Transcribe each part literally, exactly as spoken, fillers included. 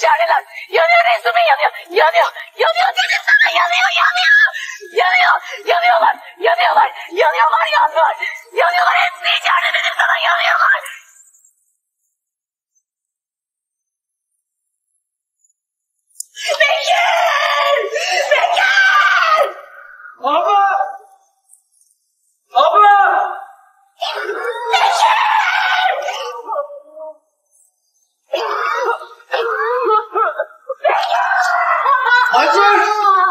içerideler. Yanıyor resumen yanıyor. Yanıyor. Yanıyor dedim sana yanıyor yanıyor. Yanıyor. Yanıyorlar. Yanıyorlar. Yanıyorlar yanıyorlar. Yanıyorlar hepsi içeride dedim sana yanıyorlar. Bekir! Bekir! Abla! Abla! Bekir! Acır!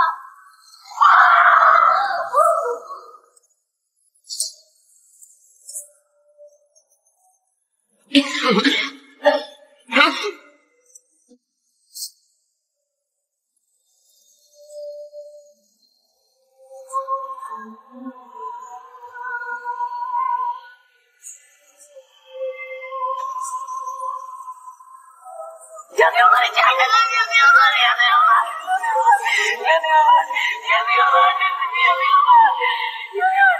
Yanıyorlar içerideler yanıyorlar yanıyorlar. Yanıyorlar. Yanıyorlar dedim yanıyorlar. Yanıyor.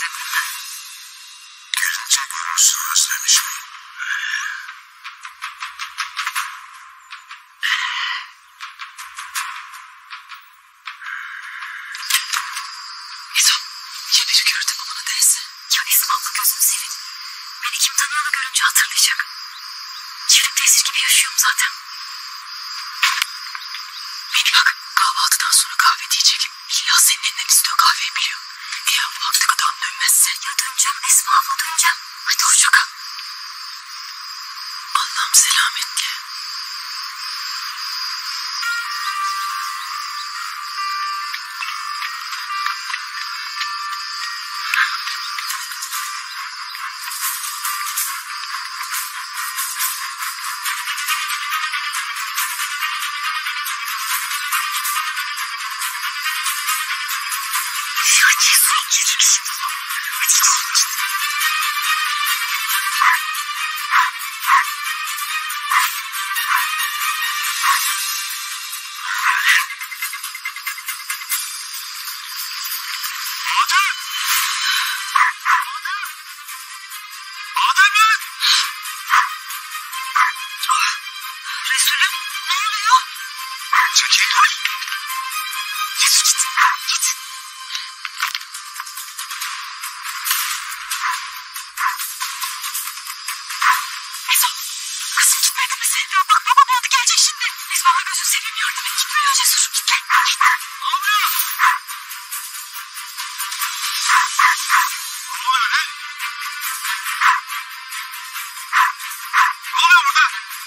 Gelince görürsün özlemiş miyim? Ezo, yeleri gördüm ama bana değse. Ya Esma abla gözünü seveyim. Beni kim tanıyorla görünce hatırlayacak. Çiftlikte esir gibi yaşıyorum zaten. Beni bak, kahvaltıdan sonra kahve diyecek. İlla senin elinden istiyor, kahveyi biliyor. Eğer bu vakte kadar dönmezse. Ya döneceğim Esma abla, döneceğim. Hadi hoşça kal. Allah'ım selametle. Resulüm, ne oluyor? Çekil dur. Git, git, git. Ezo, kızım gitme deme sen. Ya bak baba buldu gelecek şimdi. Esma'la gözünü seveyim yardım et. Gitme ya Cesur. Git gel. Git. Ne oluyor? Ne oluyor ne? Ne oluyor burada?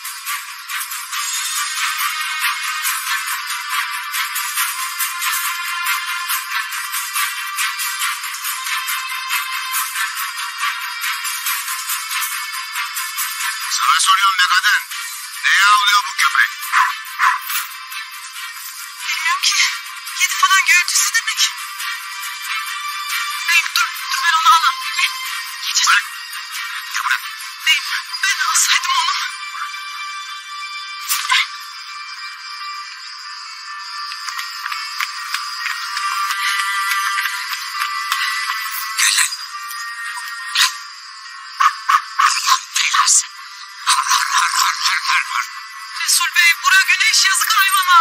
Sana soruyorum be kadın. Neye avlıyor bu köpek? Bilmiyorum ki. Kedi falan görüntüsü demek. Beyim dur, dur ben onu alayım. Ne? Geçeceğim. Bırak. Ya bırak. Beyim ben alsaydım onu. Gel lan. Allah belasın. Har har har har har har har. Resul Bey buraya güneş yazık hayvana.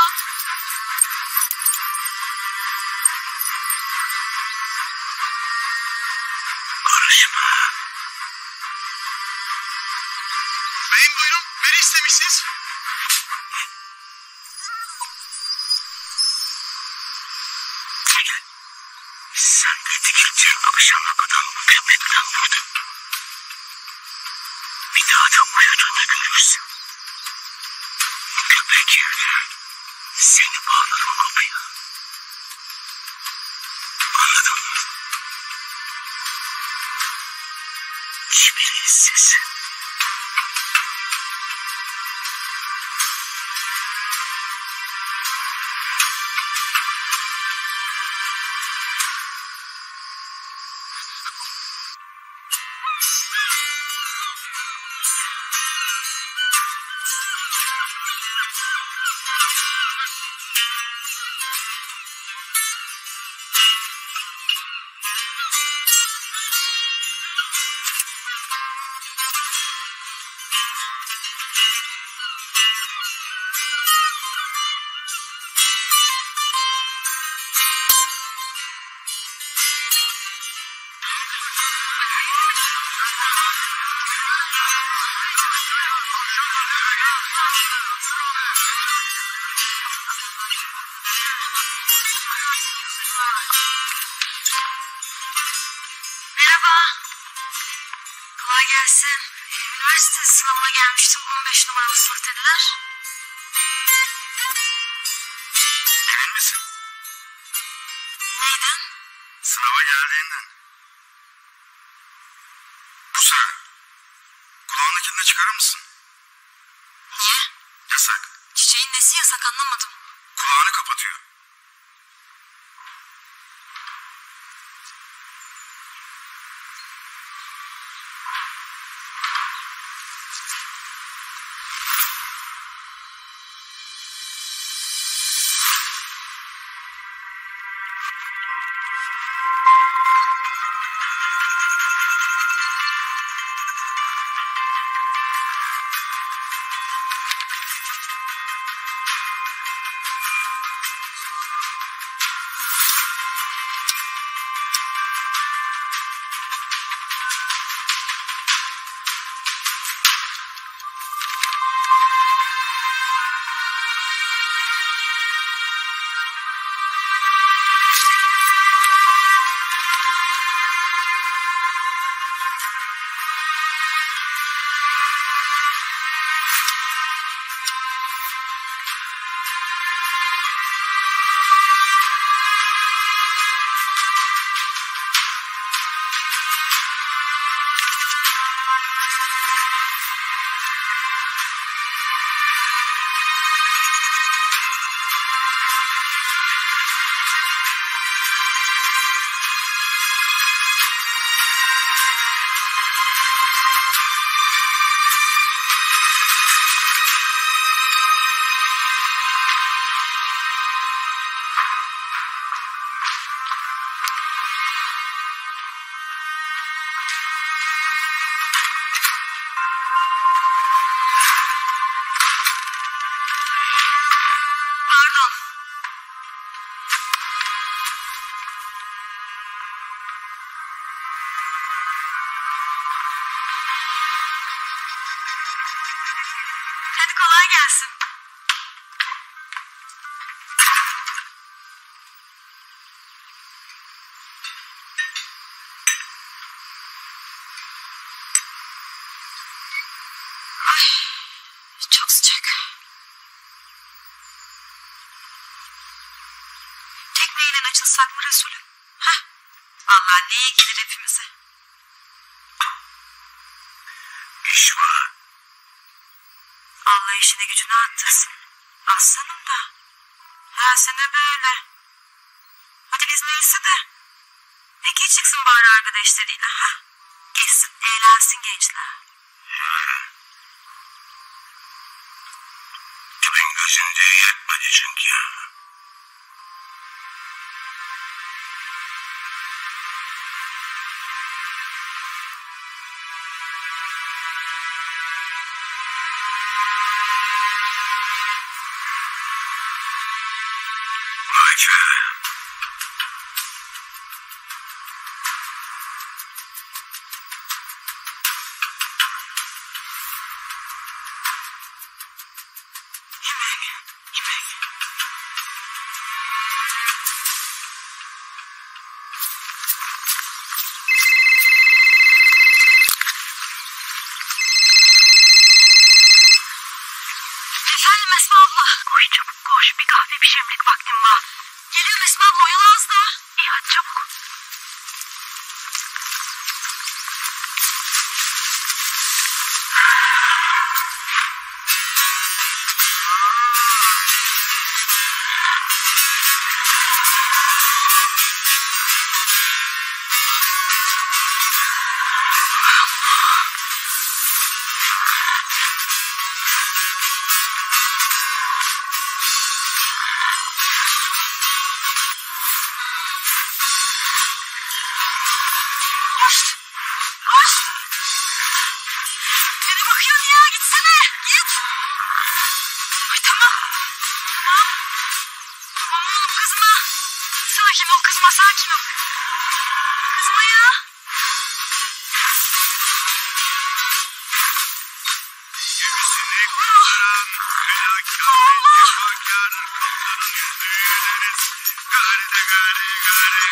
Karışma. Beyim buyurun. Beni istemişsiniz. Gel. Sen de dikileceğin akşama kadar bu köpekten burada. Bir daha da uyuduğunu görürsün. Köpek yerine seni bağlarım kapıya. Anladın mı? Hiçbiri sesi. Merhaba. Kolay gelsin. Üniversite sınavına gelmiştim. on beş numaralı sınıf dediler. Emin misin? Neyden? Sınava geldiğinden. Bu sıra. Kulağındakini de çıkarır mısın? Niye? Yasak. Çiçeğin nesi yasak anlamadım. Kulağını kapatıyor. Kolay gelsin. Ay, çok sıcak. Tekneyle açılsak mı Resulü? Hah, vallahi neye gelir hepimize. İş var. Allah işini gücünü attırsın. Aslanım da. Her sene böyle. Hadi biz neyse de. Ege çıksın bari arkadaşlarıyla. Ha? Geçsin, eğlensin gençler. Dibin gözündüğü yetmedi çünkü. Ayça. Yemek, yemek. Efendim Esma abla. Koş çabuk koş. Bir kahve pişirmek vaktim var. Geliyorum Esma abla, oyalanız da. İyi hadi çabuk. Koş. Koş. Beni bakıyorsun ya, gitsene. Git. Ay tamam. Tamam. Tamam oğlum, kızma. Sakin ol, kızma, sakin ol. Kızma ya. Gemisini kurtaran fedakar ve cefakar kızların yüzüğü deriz. Gari de gari gari.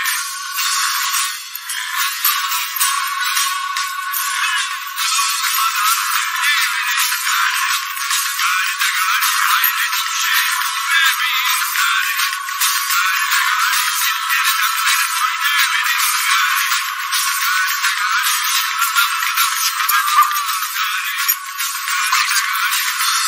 Gari de gari hayret bir şey. Bebeğim gari. Gari de gari zilleri takları koydu benim gari. Gari de gari şıkıdan kıdan şıkıdan gari. Gari de gari.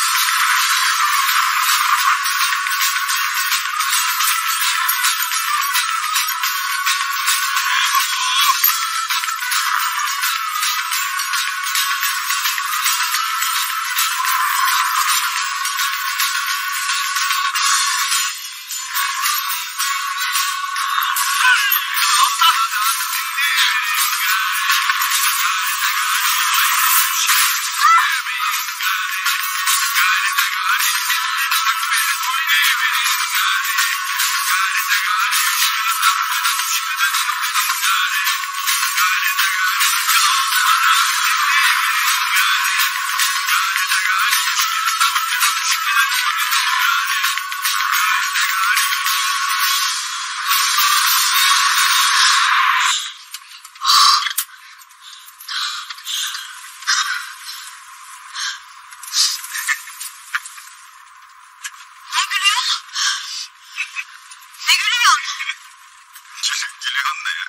Ne gülüyorsun? Ne gülüyorsun? Gülüp gülüyorsun ne ya?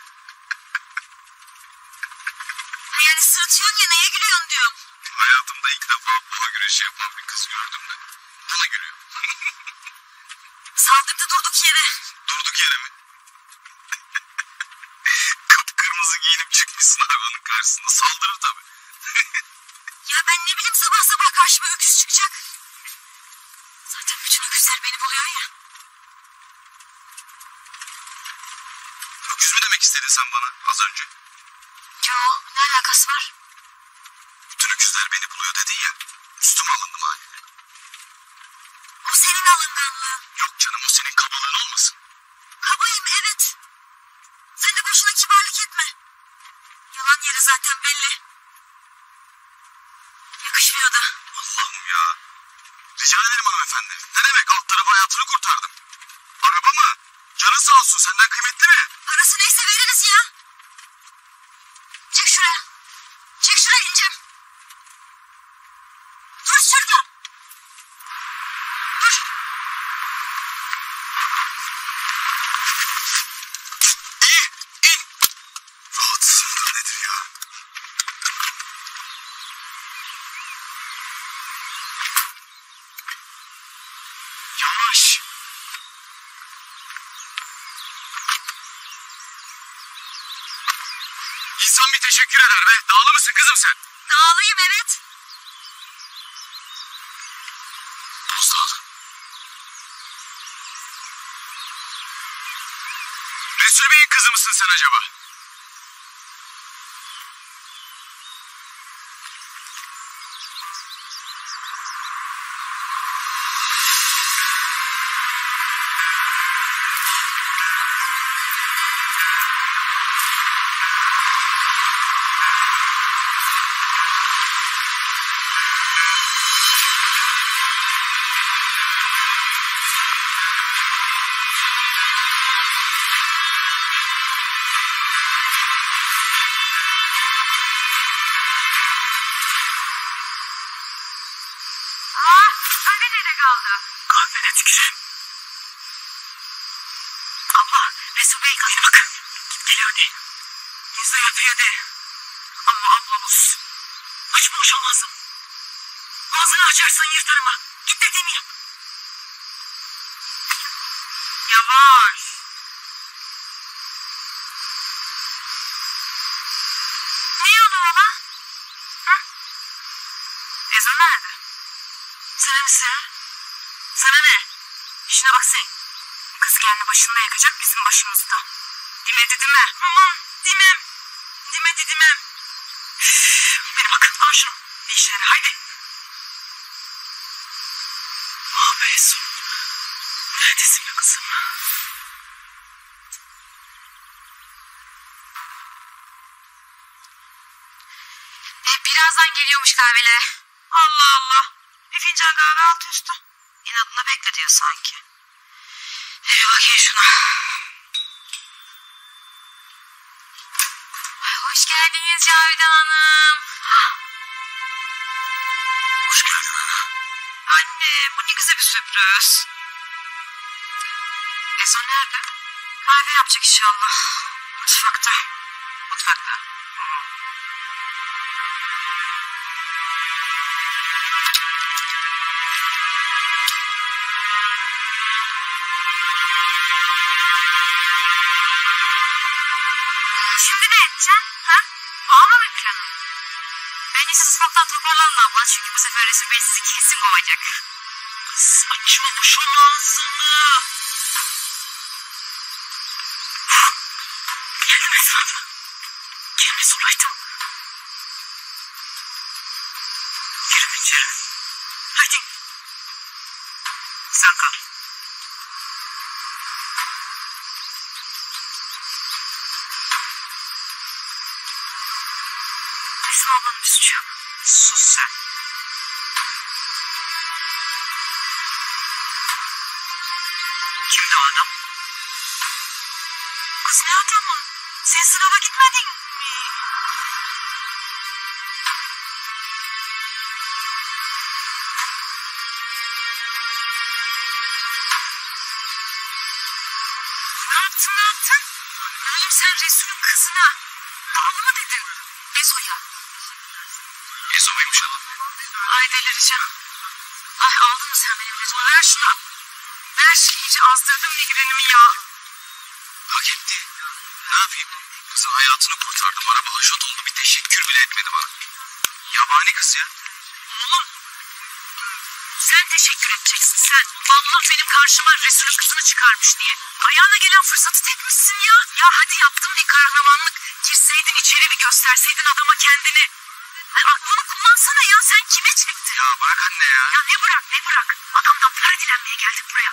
Ha yani sırıtıyorsun ya, neye gülüyorsun diyorum. Hayatımda ilk defa boğa güreşi yapan bir kız gördüm de. Buna gülüyor. Saldırdı durduk yere. Durduk yere mi? Kıpkırmızı giyinip çıkmışsın hayvanın karşısında. Saldırır tabii. Ya ben ne bileyim, sabah sabah karşıma öküz çıkacak. Zaten bütün öküzler beni buluyor ya. Öküz mü demek istedin sen bana az önce? Yo, ne alakası var? Bütün öküzler beni buluyor dedin ya. Üstüme alındım haline. O senin alınganlığın. Yok canım, o senin kabalığın olmasın. Kabayım evet. Sen de boşuna kibarlık etme. Yalan yeri zaten belli. Yakışmıyor da. Allah'ım ya. Rica ederim hanımefendi. Ne demek, alt tarafı hayatını kurtardım. Araba mı? Canın sağ olsun, senden kıymetli mi? Parası neyse veririz ya. Çık şuraya. Çık şuraya İncem. Dur şurada. Dur. İyi, in. Rahatsızlığı nedir ya? Yavaş. İnsan bir teşekkür eder be. Dağlı mısın kızım sen? Dağılıyım evet. Bozdağlı. Resul Bey'in kızı mısın sen acaba? Aa, kahve nerede kaldı? Kahvene tüküreyim. Abla, Resul Bey kaldı bak. Git gel hadi. Yüzü yapıyor de. Ama ablamız. Hiç boşamazsın. Ağzını açarsan yırtarım ha. Git dediğimi yap. Yavaş. Ne oluyor lan? Hı? Ezo nerede? Sana ne sen? Sana ne? İşine bak sen. Kız kendi başında yakacak bizim başımızda. Dimedi dime. Aman dimem. Dimedi dimem. Beni bakın al şunu. Bir işlere haydi. Abi Ezo. Neredesin be kızım? E, birazdan geliyormuş kahveler. Allah Allah. Bir fincan kahve altı üstü. İnadına bekle diyor sanki. Ver bakayım şuna. Ay, hoş geldiniz Cavidan Hanım. Hoş geldin ana. Anne bu ne güzel bir sürpriz. Ezo nerede? Kahve yapacak inşallah. Mutfakta. Mutfakta. Hı. Şimdi ne edeceksin? Ha? Var mı bir planın? Bence siz ufaktan toparlanın abla. Çünkü bu sefer Resul Bey sizi kesin kovacak. Saçma boşama ağzını. Geldim Resul abla. Gelmez olaydım. Yürü içeri. Hadi. Sen kal. Resul ablanın bir suçu yok. Sus sen. Kimdi o adam? Kız ne adamı? Sen sınava gitmedin mi? Ne yaptın ne yaptın? Oğlum sen Resul'ün kızına bağlı mı dedin? Ezo'ya. Ezo muymuş adam? Ay delireceğim. Ay aldın mı sen benim Resul'u? Ver şunu. Ver şunu. İyice azdırdım migrenimi ya. Hak etti. Ne yapayım? Kızın hayatını kurtardım. Araba haşat oldu. Bir teşekkür bile etmedi bana. Yabani kız ya. Oğlum. Sen teşekkür edeceksin sen. Allah benim karşıma Resul'ün kızını çıkarmış diye. Ayağına gelen fırsatı tepmişsin ya. Ya hadi yaptın bir kahramanlık. Girseydin içeri bir gösterseydin adama kendini. Ay aklını kullansana ya. Sen kime çektin? Ya bırak anne ya. Ya ne bırak ne bırak. Adamdan para dilenmeye geldik buraya.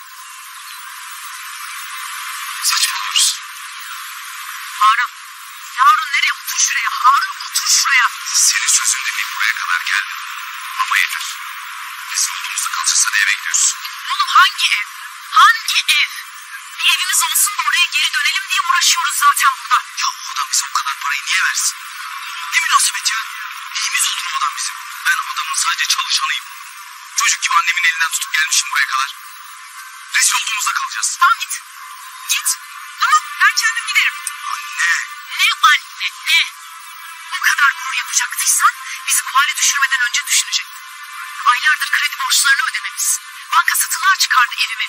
Saçmalıyorsun. Harun. Harun nereye? Otur şuraya. Harun otur şuraya. Senin sözün dinleyip buraya kadar geldim. Ama yeter. Rezil olduğumuzda kalacağız. Hadi eve gidiyoruz. Oğlum hangi ev? Hangi ev? Bir evimiz olsun da oraya geri dönelim diye uğraşıyoruz zaten burada. Ya o adam bize o kadar parayı niye versin? Ne münasebet ya? Neyimiz olur o adam bizim? Ben adamın sadece çalışanıyım. Çocuk gibi annemin elinden tutup gelmişim buraya kadar. Rezil olduğumuzda kalacağız. Tamam git. Git. Tamam ben kendim giderim. Anne. Ne anne ne? Bu kadar gurur yapacaktıysan bizi bu hale düşürmeden önce düşünecek. Aylardır kredi borçlarını ödememiz. Banka satılığa çıkardı evimi.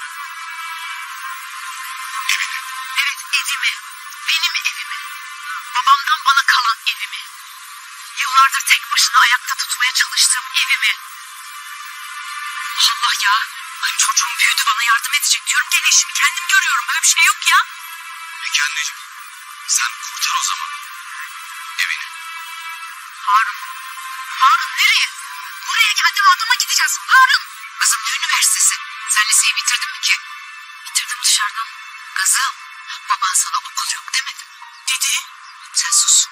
Evet, evet evimi. Benim evimi. Babamdan bana kalan evimi. Yıllardır tek başına ayakta tutmaya çalıştığım evimi. Allah ya. Ay çocuğum büyüdü bana yardım edecek diyorum. Gene işimi kendim görüyorum. Böyle bir şey yok ya. Peki anneciğim. Sen kurtar o zaman. Evini. Harun. Harun nereye? Buraya geldim adama gideceğiz. Harun. Kızım ne üniversitesi? Sen liseyi bitirdin mi ki? Bitirdim dışarıdan. Kızım baban sana okul yok demedi mi? Dedi. Sen sus.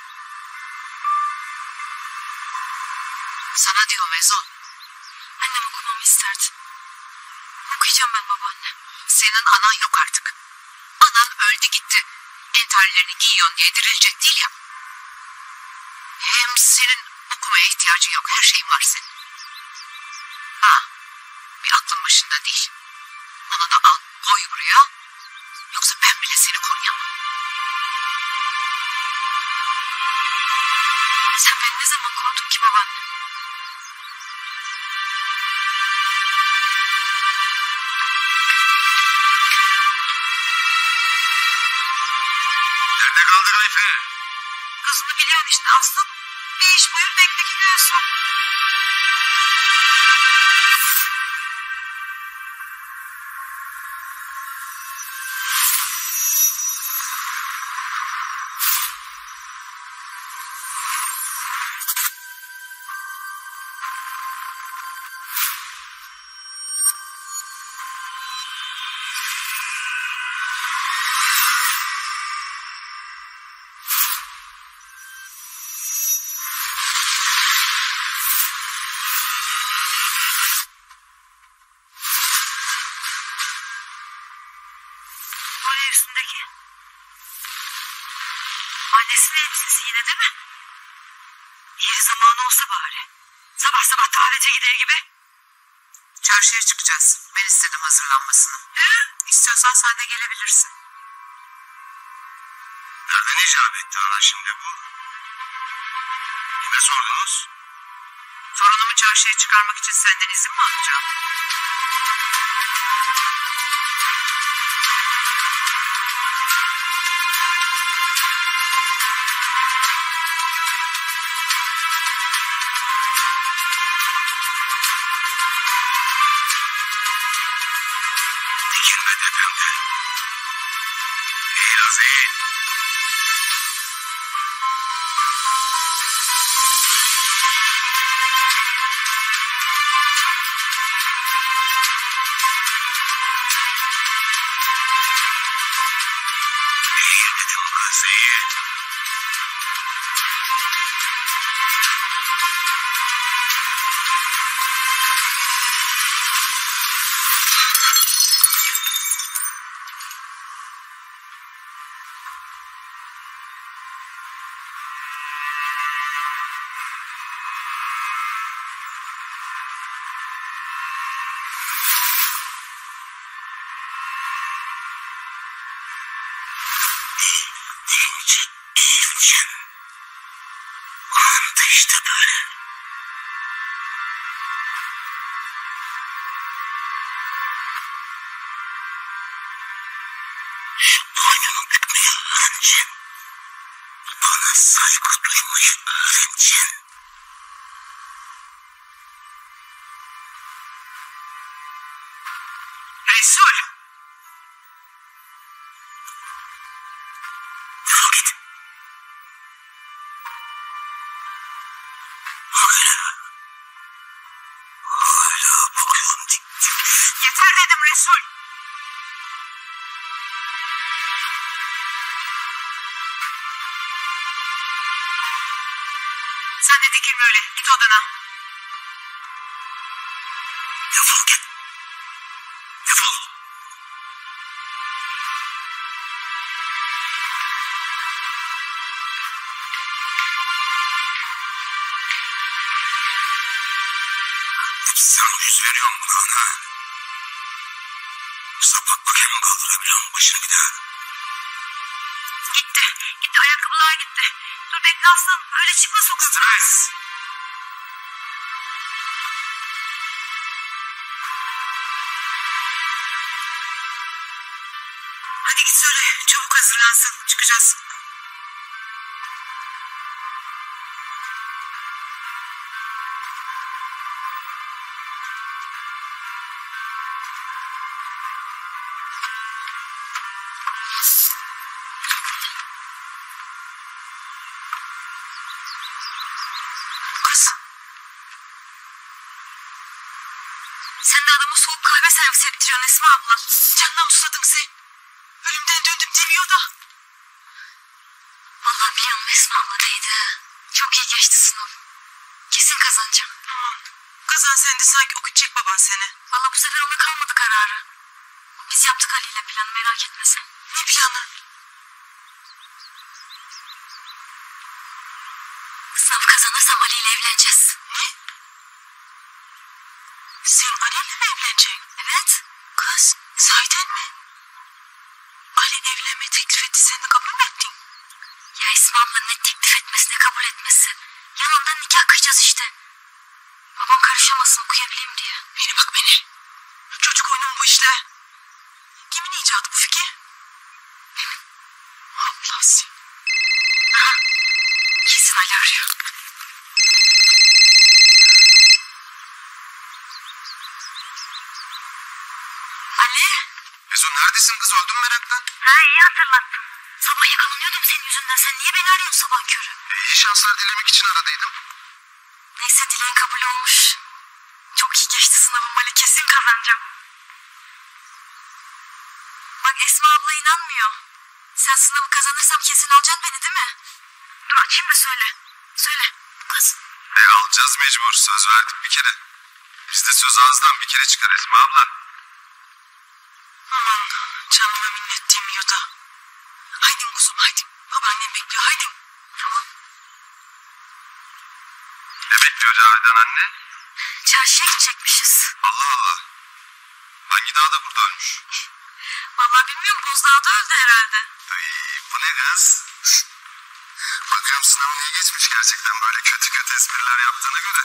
Sana diyorum Ezon. Annem okumamı isterdi. Okuyacağım ben babaanne. Senin anan yok artık. Anan öldü gitti. Entarlerini giyiyorsun diye dirilecek değil ya. Hem senin okumaya ihtiyacın yok. Her şeyin var senin. Ha, bir aklın başında değil. Onu da al koy buraya. Yoksa ben bile seni koruyamam. Sen beni ne zaman korudun ki babaanne? Nerede kaldı Ayfe? Kızını biliyorsun işte Aslı. Bir iş buyur bekle gidiyorsun. Üstündeki. Annesinin elbisesi yine değil mi? İyi zamanı olsa bari. Sabah sabah davete gider gibi. Çarşıya çıkacağız. Ben istedim hazırlanmasını. He? İstiyorsan sen de gelebilirsin. Nereden icap etti ona şimdi bu? Kime sordunuz? Torunumu çarşıya çıkarmak için senden izin mi alacağım? Dikilme tepemde. Eğil az eğil. Eğil dedim kız eğil. İnci, İvcim. Anında işte böyle. Şu boynunu bükmeyi öğreneceksin. Bana saygı duymayı öğreneceksin. Resul. Defol git. Hala. Hala bakıyorum dik dik. Yeter dedim Resul. Sen de dikilme öyle. Git odana. Defol. Sen yüz veriyorsun buna ana. Sabah bakayım kaldırabiliyor musun başını bir daha? Gitti. Gitti. Ayakkabılar gitti. Dur bekle aslanım. Öyle çıkma sokakta. Stres. Hadi git söyle. Çabuk hazırlansın. Çıkacağız. Kız. Sen de adama soğuk kahve servis ettiriyorsun Esma abla. Canına mı susadın sen? Ölümden döndüm demiyor da. Vallahi biliyorum Esma abla değdi. Çok iyi geçti sınav. Kesin kazanacağım. Tamam. Kazan sen de sanki okutacak baban seni. Vallahi bu sefer ona kalmadı kararı. Biz yaptık Ali ile planı merak etme sen. Ne planı? Sınav kazanırsam Ali ile evleneceğiz. Ne? Sen Ali'yle mi evleneceksin? Evet. Kız sahiden mi? Ali evlenme teklif etti sen de kabul mü ettin? Ya Esma abla ne teklif etmesi ne kabul etmesi. Yanından nikah kıyacağız işte. Babam karışamasın okuyabileyim diye. Beni bak beni. Çocuk oyunu mu bu işler? Kimin icadı bu fikir? Benim. Ablası. Aha. Kesin Ali arıyor. Ali. Ezo neredesin kız öldüm meraktan. Ha iyi hatırlattın. Sabah yakalanıyordum senin yüzünden. Sen niye beni arıyorsun sabah körü? E, iyi şanslar dilemek için aradıydım. Neyse dileğin kabul olmuş. Çok iyi geçti sınavım Ali. Kesin kazanacağım. Bak Esma abla inanmıyor. Sen sınavı kazanırsan kesin alacaksın beni değil mi? Dur açayım da söyle. Söyle. Kız. E alacağız mecbur söz verdik bir kere. Bizde söz ağızdan bir kere çıkar Esma abla. Aman canıma minnet demiyor da. Haydi kuzum haydi. Babaannem bekliyor haydi. Tamam. Ne bekliyor Cavidan anne? Çarşıya gidecekmişiz. Allah Allah. Hangi dağda burada ölmüş? Vallahi bilmiyorum Bozdağ'da öldü herhalde. Ay, bu ne kız? Bakıyorum sınavını iyi geçmiş gerçekten böyle kötü kötü espriler yaptığına göre.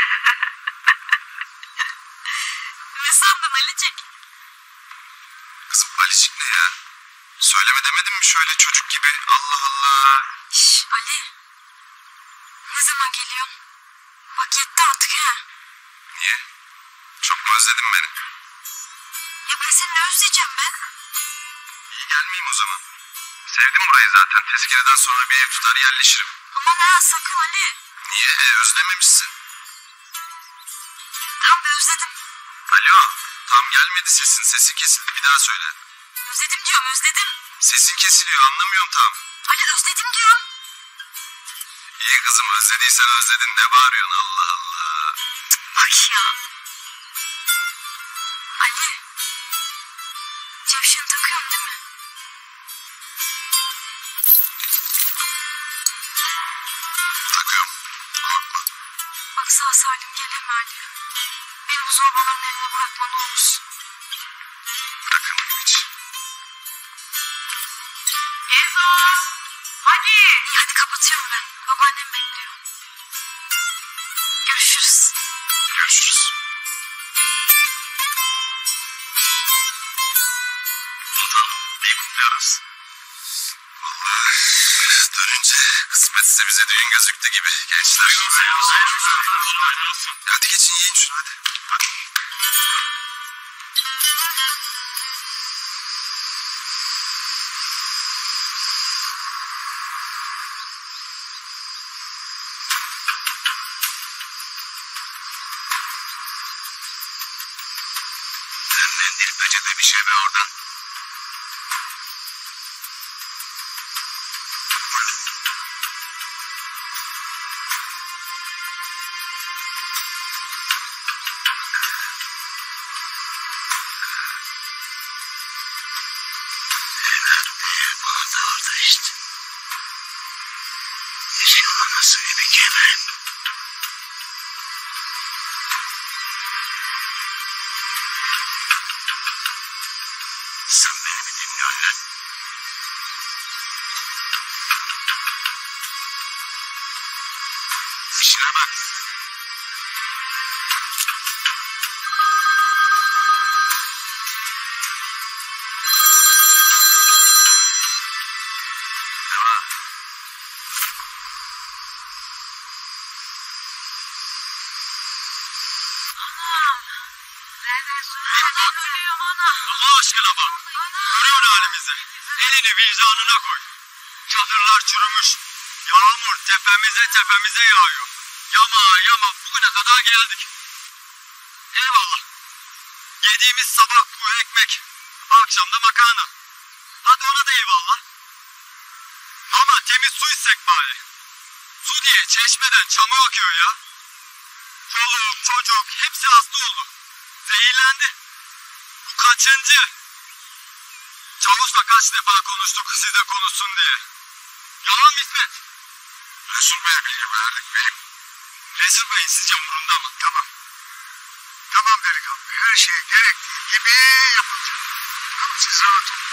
Ne sandın Alicik? Kızım Alicik ne ya? Söyleme demedim mi şöyle çocuk gibi? Allah Allah. Şş Ali. Ne zaman geliyorsun? Bak yetti artık he. Niye? Çok mu özledin beni? Ya ben seni ne özleyeceğim be? İyi gelmeyeyim o zaman. Sevdim burayı zaten. Tezkereden sonra bir ev tutar yerleşirim. Aman ha sakın Ali. Niye? He, özlememişsin. Tam bir özledim. Alo. Tam gelmedi sesin. Sesin kesildi. Bir daha söyle. Özledim diyorum özledim. Sesin kesiliyor. Anlamıyorum tam. Ali özledim diyorum. İyi kızım özlediysen özledin. Ne bağırıyorsun Allah Allah. Bak ya. Ali. Cevşeni takıyorsun değil mi? Takıyorum. Korkma. Bak sağ salim geleme Ali. Beni bu zorbaların eline bırakma ne olursun. Bırakırım hiç. Ezo. Hadi. İyi hadi kapatıyorum ben. Babaannem bekliyor. Görüşürüz. Görüşürüz. Bakalım bir kutluyoruz. Vallahi dönünce kısmetse bize düğün gözüktü gibi gençler. Hadi geçin yiyin şunu hadi. Hadi. Mendil peçete bir şey be oradan. işte. Yaşıyorlar nasıl bir kemer. Sen beni mi dinliyorsun lan? İşine bak. Tamam. Allah aşkına bak. Görüyorsun halimizi. Elini vicdanına koy. Çadırlar çürümüş. Yağmur tepemize tepemize yağıyor. Yama yama bugüne kadar geldik. Eyvallah. Yediğimiz sabah bu ekmek. Akşam da makarna. Hadi ona da eyvallah. Ama temiz su içsek bari. Su diye çeşmeden çamur akıyor ya. Çoluk çocuk hepsi hasta oldu. Zehirlendi. Bu kaçıncı? Çavuşla kaç defa konuştuk size konuşsun diye. Yalan mı İsmet? Resul Bey'e bilgi verdik beyim. Resul Bey'in sizce umurunda mı? Tamam. Tamam delikanlı. Her şey gerektiği gibi yapılacak. Tamam siz rahat olun.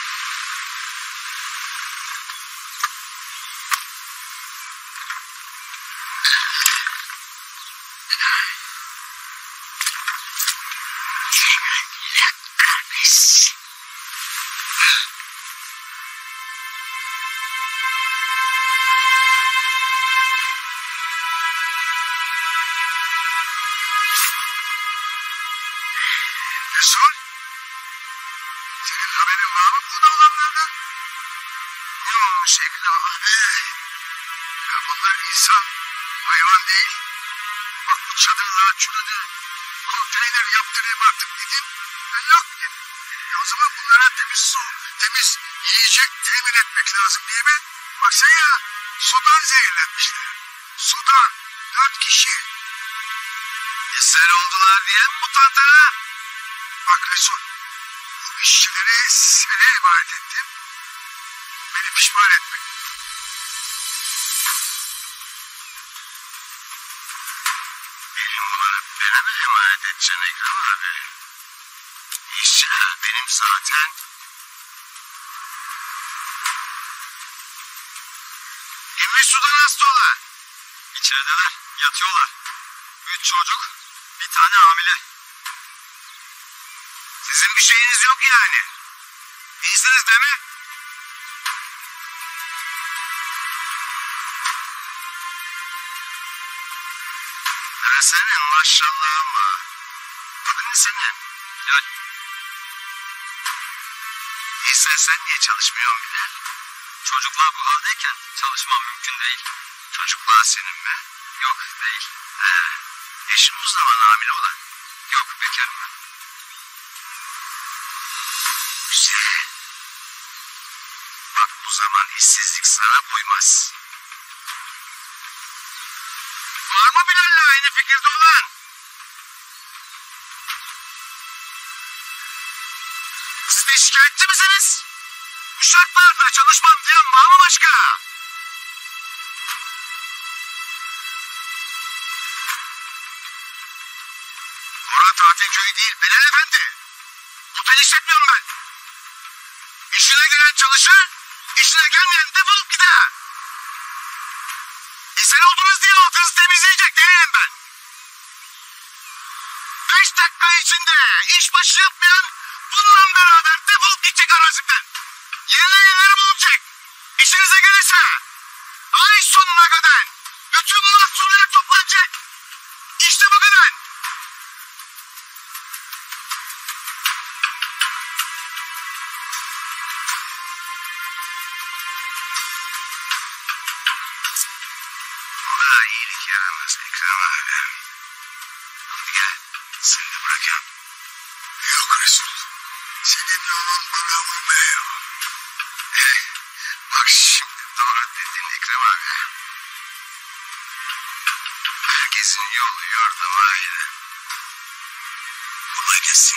Resul, senin haberin var mı burada olanlardan? Ne olmuş Ekrem abi? Ya bunlar insan, hayvan değil. Bak bu çadırlar çürüdü. Konteyner yaptırayım artık dedim. Ya yok dedim. E o zaman bunlara temiz su, temiz yiyecek temin etmek lazım değil mi? Baksana ya, sudan zehirlenmişler. Sudan, dört kişi. E sen oldular diye mi bu tantana? Bak Resul, bu işçileri sana emanet ettim. Beni pişman etme. Benim bunları bana mı emanet edeceksin Ekrem abi? İşçiler benim zaten. Emre sudan hastalar. İçerideler, yatıyorlar. Üç çocuk, bir tane hamile. Sizin bir şeyiniz yok yani. İyisiniz değil mi? Ha senin maşallahın var. Adın ne senin? Gel. İyisen sen niye çalışmıyorsun Bilal? Çocuklar bu haldeyken çalışmam mümkün değil. Çocuklar senin mi? Yok değil. He. Eşin o zaman hamile olan? Yok bekarım ben. Güzel. Bak bu zaman işsizlik sana uymaz. Var mı Bilal'le aynı fikirde olan? Siz de şikayetçi misiniz? Bu şartlarda çalışmam diyen var mı başka? Orada tatil köyü değil Bilal Efendi. Otel işletmiyorum ben. İşine giren çalışır, işine gelmeyen defolup gider. E sen oldunuz diye altınızı temizleyecek değilim ben. Beş dakika içinde iş başı yapmayan bununla beraber defolup gidecek arazimden. Yerine yenerim olacak. İşinize gelirse ay sonuna kadar bütün mahsulleri toplanacak. İşte bu kadar. Valla iyilik yaramaz Ekrem abi. Hadi gel seni de bırakayım. Yok Resul. Senin yolun bana uymuyor. Bak şimdi doğru dedin Ekrem abi. Herkesin yolu yordamı aynı. Kolay gelsin.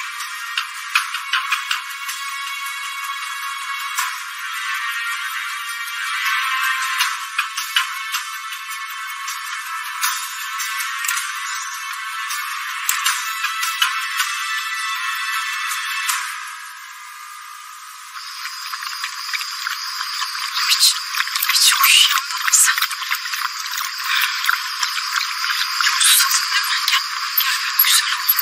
Geç. Geç yok yandan sen. Çok susadın değil mi? Gel. Gel gel güzel oldu.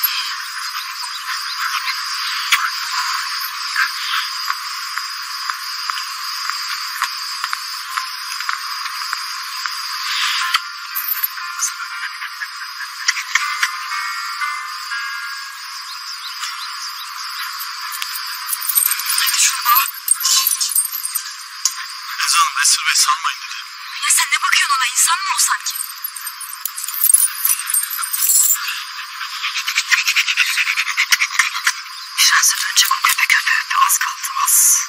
Ezo Hanım Resul Bey salmayın dedi. Ya sen ne bakıyorsun ona? İnsan mı o sanki? Şansı dönecek o köpek öldü. Az kaldı az.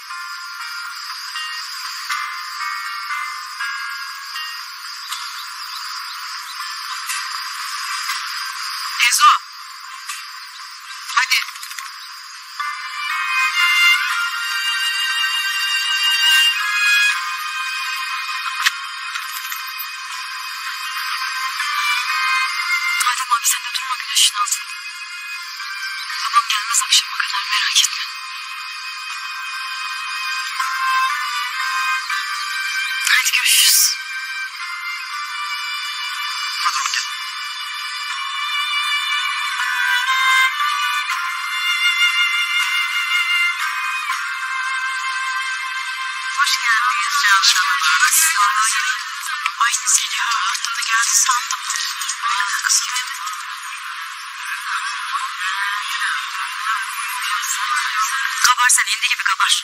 Ezo. Hadi. Adem abi sen de durma güneşin altında. Babam gelmez akşama kadar merak etme. Hadi görüşürüz. Hadi gel. Hoş geldiniz Canan Hanım. Nasılsınız? Ay Zeliha atladı geldi sandım. Kız kimdi? Kabar sen indi gibi kabar.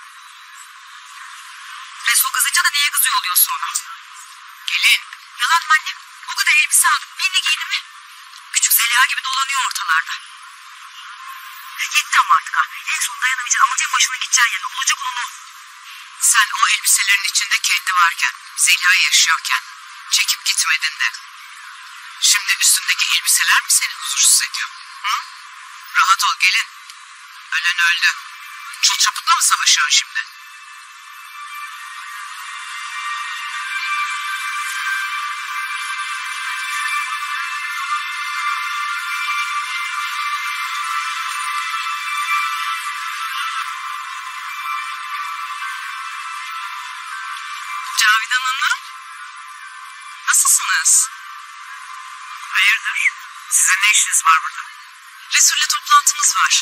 Resul kızınca da niye kızıyor oluyorsun ona? Gelin. Yalan mı annem? O kadar elbise aldım. Birini giydi mi? Küçük Zeliha gibi dolanıyor ortalarda. Yetti ama artık ha. En son dayanamayacaksın ama tek başına gideceksin yani. Olacak olan o. Sen o elbiselerin içinde kendi varken, Zeliha yaşıyorken çekip gitmedin de. Şimdi üstündeki elbiseler mi seni huzursuz ediyor? Hı? Rahat ol gelin. Ölen öldü. Çul çaputla mı savaşıyorsun şimdi? Cavidan Hanım. Nasılsınız? Hayırdır? Sizin ne işiniz var burada? Resul'le toplantımız var.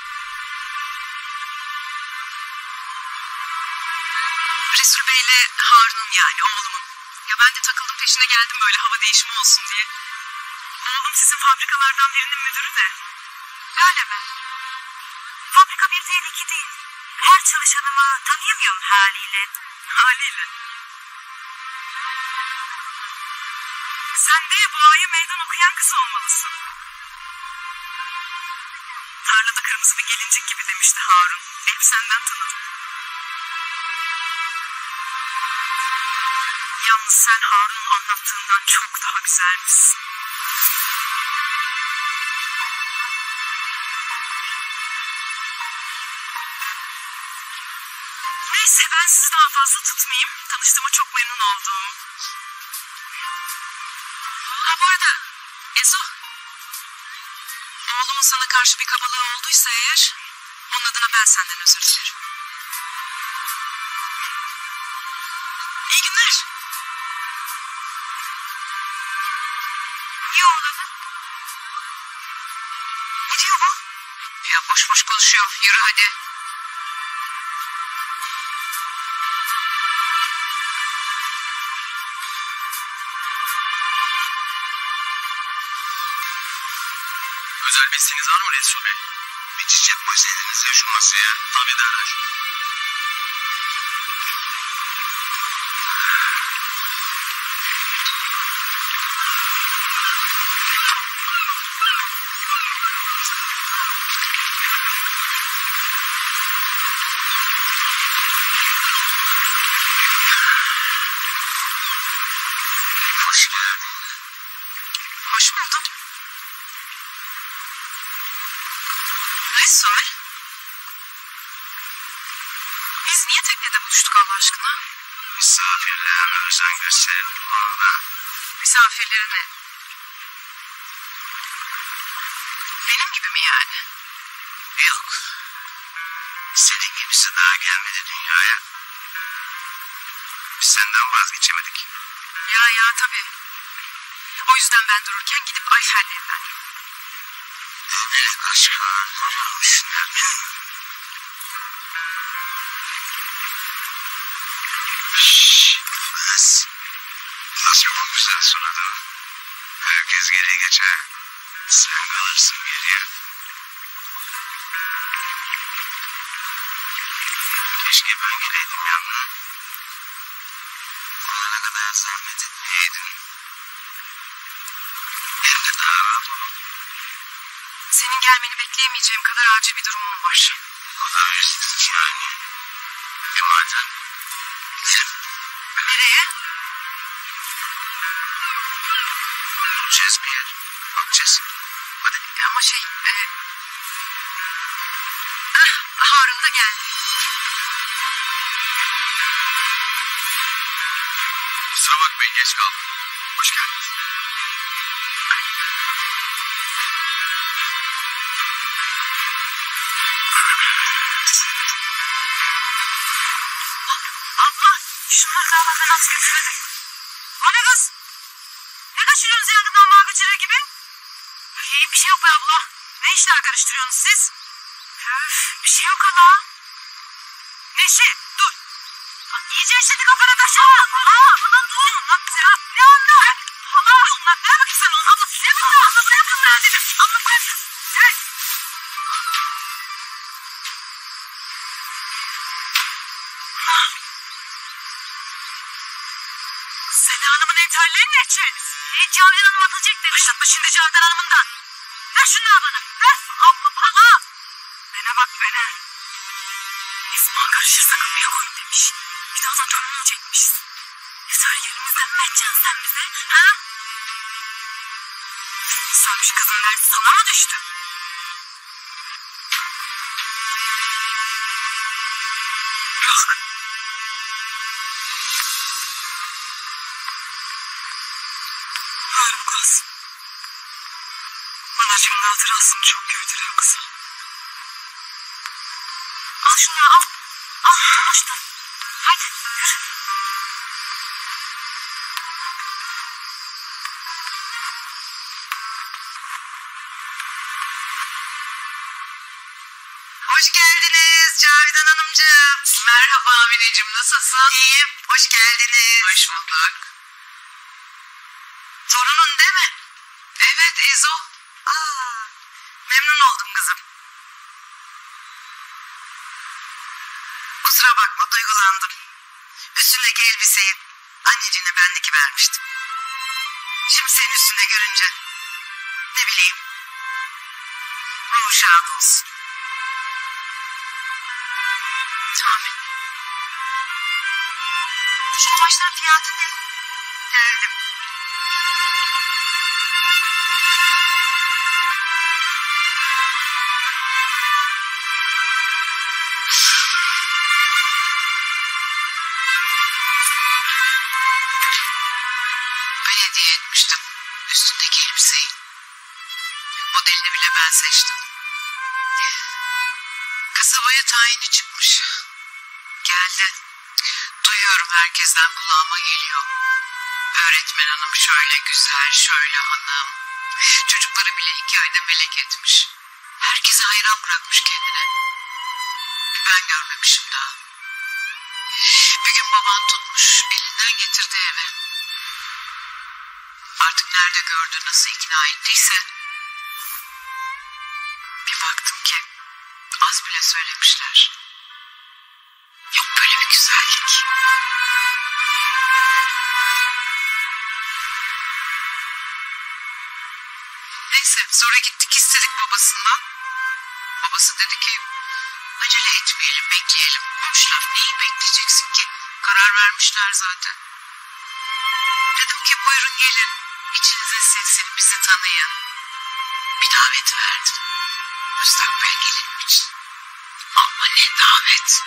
Resul Bey'le Harun'un yani oğlumun. Ya ben de takıldım peşine geldim böyle hava değişimi olsun diye. Oğlum sizin fabrikalardan birinin müdürü de. Öyle mi? Fabrika bir değil iki değil. Her çalışanımı tanıyamıyorum haliyle. Haliyle. Sen de boğaya meydan okuyan kız olmalısın. Tarlada kırmızı bir gelincik gibi demişti Harun. Elbisenden tanıdım. Yalnız sen Harun'un anlattığından çok daha güzelmişsin. Neyse ben sizi daha fazla tutmayayım. Tanıştığıma çok memnun oldum. Ha bu arada Ezo. Oğlumun sana karşı bir kabalığı olduysa eğer onun adına ben senden özür dilerim. İyi günler. Niye oğlanı? Ne diyor bu? Ya boş boş konuşuyor. Yürü hadi. Özel bir isteğiniz var mı Resul Bey? Bir çiçek koysaydınız ya şu masaya. Tabii derler. Hoş geldin. Hoş buldum. Resul. Biz niye teknede buluştuk Allah aşkına? Misafirlerine özen gösterip orada. Misafirlerine. Benim gibi mi yani? Yok. Senin gibisi daha gelmedi dünyaya. Biz senden vazgeçemedik. Ya ya tabii. O yüzden ben dururken gidip Ayfer'le evlendim. Melek aşkı varmış nerede? Şşş. Kız. Nasıl çok güzel suladın. Herkes geri geçer. Sen kalırsın geriye. Keşke ben geleydim yanına. Buralara kadar zahmet etmeyeydin. Hem de daha rahat olur. Senin gelmeni bekleyemeyeceğim kadar acil bir durumum var. O kadar üstün yani. E madem. Gidelim. Nereye? Bulacağız bir yer. Bakacağız. Hadi. Ama şey... E... Ah, Harun da geldi. Kusura bakmayın geç kaldım. Hoş geldiniz. Abla, şunları da Allah'tan az götürelim. O ne kız? Ne kaçırıyorsunuz yangından bağ kaçırır gibi? İyi bir şey yok be abla. Ne işler karıştırıyorsunuz siz? Öf, bir şey yok hala. Neşe, dur. Bak, yiyeceksin şimdi kafana taşı. Aa, aa, hala dur. Lan ya, ne anlar? Hala, lan ver bakayım sen onu. Abla, ne bu? Abla, bırakın ben dedim. Abla, bırakın. Evet. Seda Hanım'ın enterlerini ne edeceğiniz? E, Cavidan Hanım atılacak dedi. Başlatma şimdi Cavidan Hanım'ından. Ver şunları bana. Ver. Abla bana. Bana bak bana. Esma karışırsa kapıya koyun demiş. Bir daha da dönmeyecekmişiz. Enterlerimizden mi edeceksin sen bize? Ha? Sönmüş kızın derdi sana mı düştü? Yok. Harun kız. Anacığımın hatırasını çok gördüler kızım. Al şunu al. Al dolaştı. Hadi yürü. Hoş geldiniz Cavidan Hanımcığım. Merhaba Amineciğim, nasılsın? İyiyim, hoş geldiniz. Hoş bulduk. Torunun değil mi? Evet, Ezo. Aa, memnun oldum kızım. Kusura bakma, duygulandım. Üstündeki elbiseyi anneciğine benlik vermiştim. Şimdi senin üstünde görünce ne bileyim, ruhu şad olsun. Amin. Şu kumaşların fiyatı ne? Geldim. Ben hediye etmiştim üstündeki elbiseyi. Modelini bile ben seçtim. Kasabaya tayini çıkmış. Geldi. Duyuyorum herkesten, kulağıma geliyor. Öğretmen hanım şöyle güzel, şöyle hanım. Çocukları bile iki ayda melek etmiş. Herkese hayran bırakmış kendine. Ben görmemişim daha. Bir gün baban tutmuş, elinden getirdi eve. Artık nerede gördü, nasıl ikna ettiyse. Bir baktım ki az bile söylemişler. Yok böyle bir güzellik. Neyse sonra gittik istedik babasından. Babası dedi ki acele etmeyelim, bekleyelim. Boş laf, neyi bekleyeceksin ki? Karar vermişler zaten. Dedim ki buyurun gelin. İçinize sinsin, bizi tanıyın. Bir davet verdim. Müstakbel gelinim için. Ama ne davet.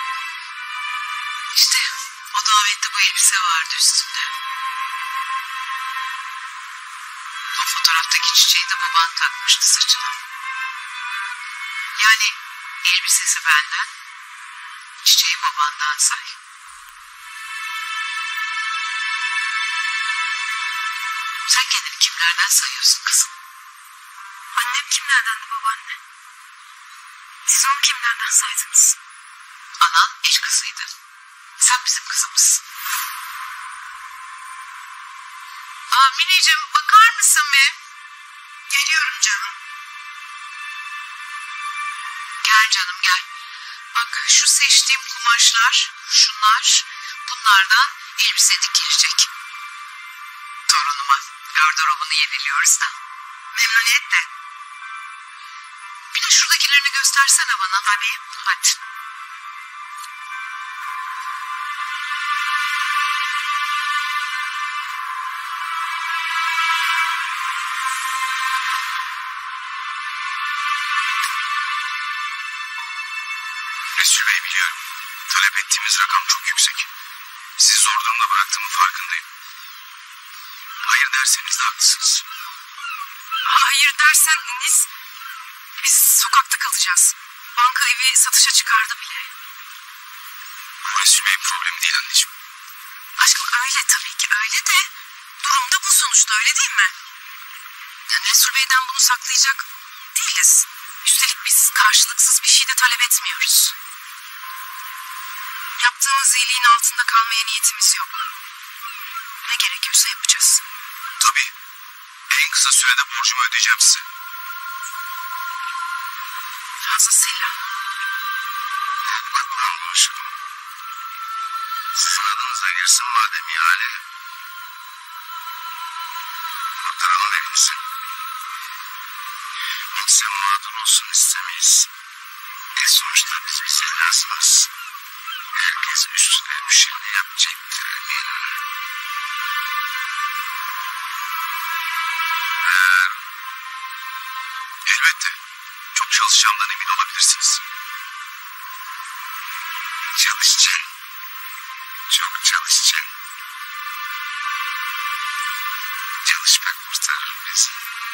İşte o davette bu elbise vardı üstünde. O fotoğraftaki çiçeği de baban takmıştı saçına. Yani elbisesi benden, çiçeği babandan say. Sen kendini kimlerden sayıyorsun kızım? Annem kimlerdendi babaanne? Siz onu kimlerden saydınız? Anan eş kızıydı. Sen bizim kızımızsın. Aa Mineciğim bakar mısın bir? Geliyorum canım. Gel canım gel. Bak şu seçtiğim kumaşlar, şunlar, bunlardan elbise dikilecek. Torunuma gardırobunu yeniliyoruz da. Memnuniyetle. Bir de şuradakilerini göstersene bana tabii. Hadi. Resul Bey biliyorum. Talep ettiğimiz rakam çok yüksek. Sizi zor durumda bıraktığımın farkındayım. Hayır derseniz de haklısınız. Hayır derseniz biz sokakta kalacağız. Banka evi satışa çıkardı bile. Bu Resul Bey'in problemi değil anneciğim. Aşkım öyle tabii ki öyle de durum da bu sonuçta öyle değil mi? Yani Resul Bey'den bunu saklayacak değiliz. Üstelik biz karşılıksız bir şey de talep etmiyoruz. Yaptığımız iyiliğin altında kalmaya niyetimiz yok. Ne gerekiyorsa yapacağız. Tabii. En kısa sürede borcumu ödeyeceğim size. Fazlasıyla. Avukatla anlaşalım. Sizin adınıza girsin madem ihale. Kurtaralım evimizi. Kimse mağdur olsun istemeyiz. E sonuçta biz bize lazımız. Herkes üstüne düşeni yapacaktır eminim. Eğer... Elbette. Çok çalışacağımdan emin olabilirsiniz. Çalışacağım. Çok çalışacağım. Çalışmak kurtarır bizi.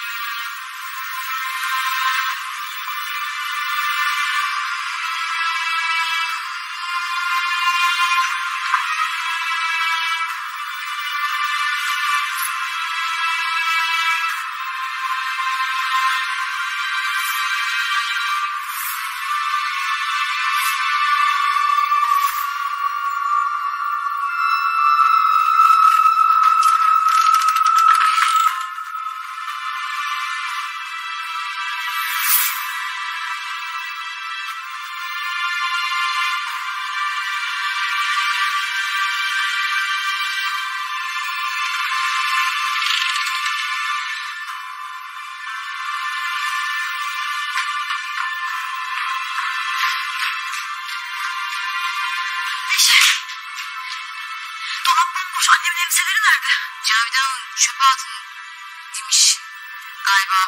Dolap bomboş. Annemin elbiseleri nerede? Cavidan çöpe atın demiş galiba.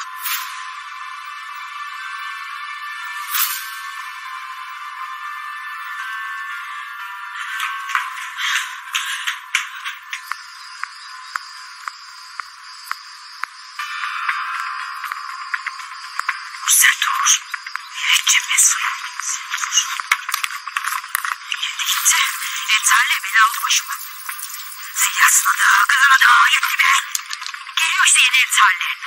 Sert olur. Cebine suyu. Gitti gitti. Enterle beni aldı başıma. Zelyasına da kızına da yetti be. Geliyor işte yeni enterle.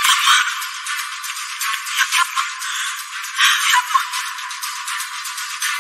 Yapma. Yapma.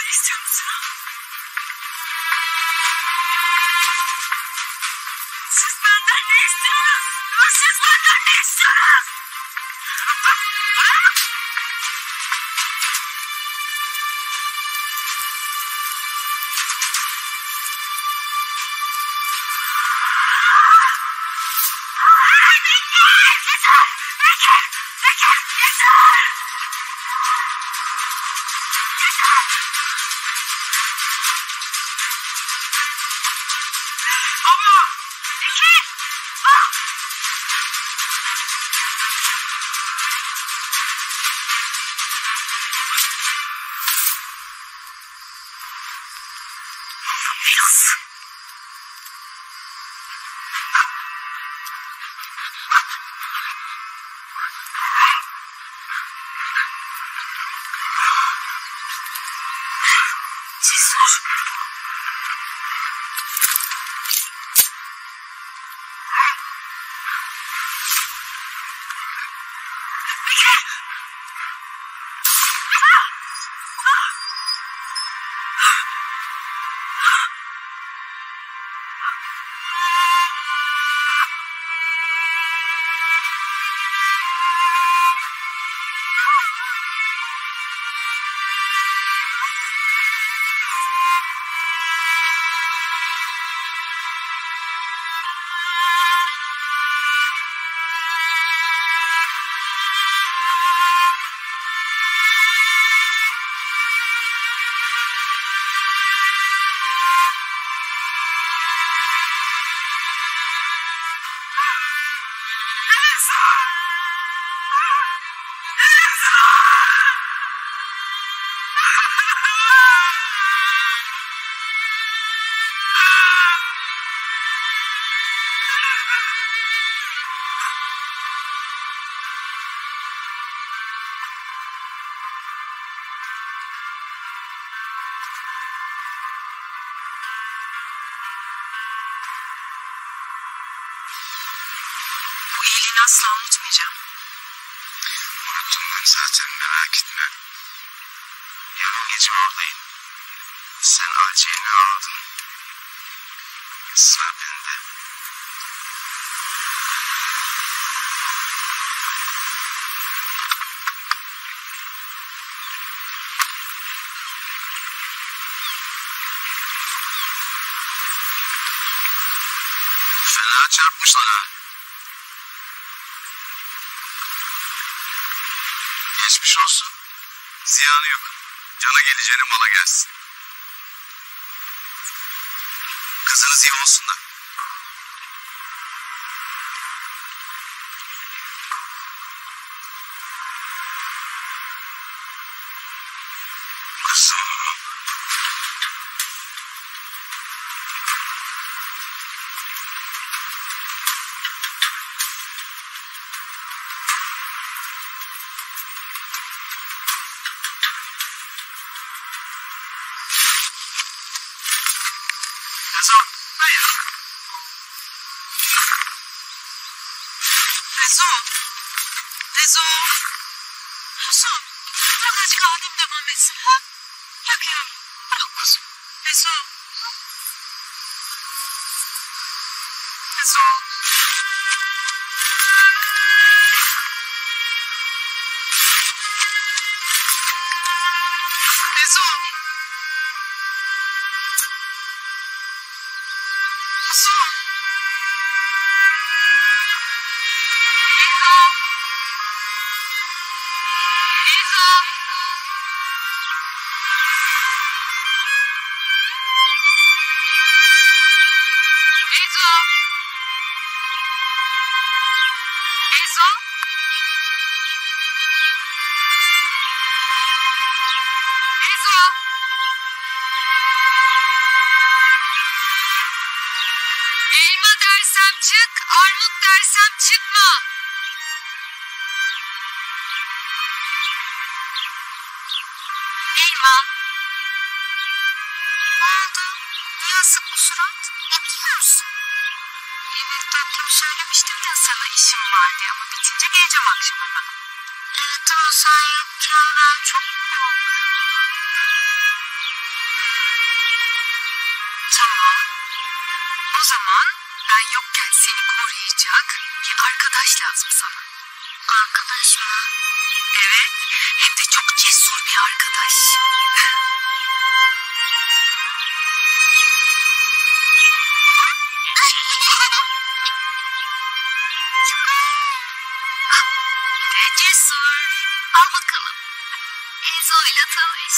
Ne istiyorsunuz? Siz benden ne istiyorsunuz? Siz benden ne istiyorsunuz? Asla unutmayacağım. Unuttum ben zaten, merak etme. Yarın gece oradayım. Sen Alcey'ini aldın. Sıra bende. Fena çarpmışlar ha. Geçmiş olsun. Ziyanı yok. Cana geleceğine mala gelsin. Kızınız iyi olsun da. Kızım. Rezo, hayır. Rezo. Rezo. Kuzum. Bırak azıcık abim devam etsin. Ha? Bırak yavrum. Bırak kuzum. Rezo. Rezo. Rezo. Kuzum. Rezo. Rezo. Rezo. Rezo. Rezo. Elma dersem çık, armut dersem çıkma. Elma. Ne oldu? Niye asık bu surat? Gidiyor musun? Evet tatlım, söylemiştim ya sana işim var diye, ama bitince geleceğim akşama ben. Evet ama sen yokken ben çok korkuyorum. Tamam. O zaman ben yokken seni koruyacak bir arkadaş lazım sana. Arkadaş mı? Evet. Hem de çok cesur bir arkadaş. Ne cesur. Al bakalım. Ezo ile tanış.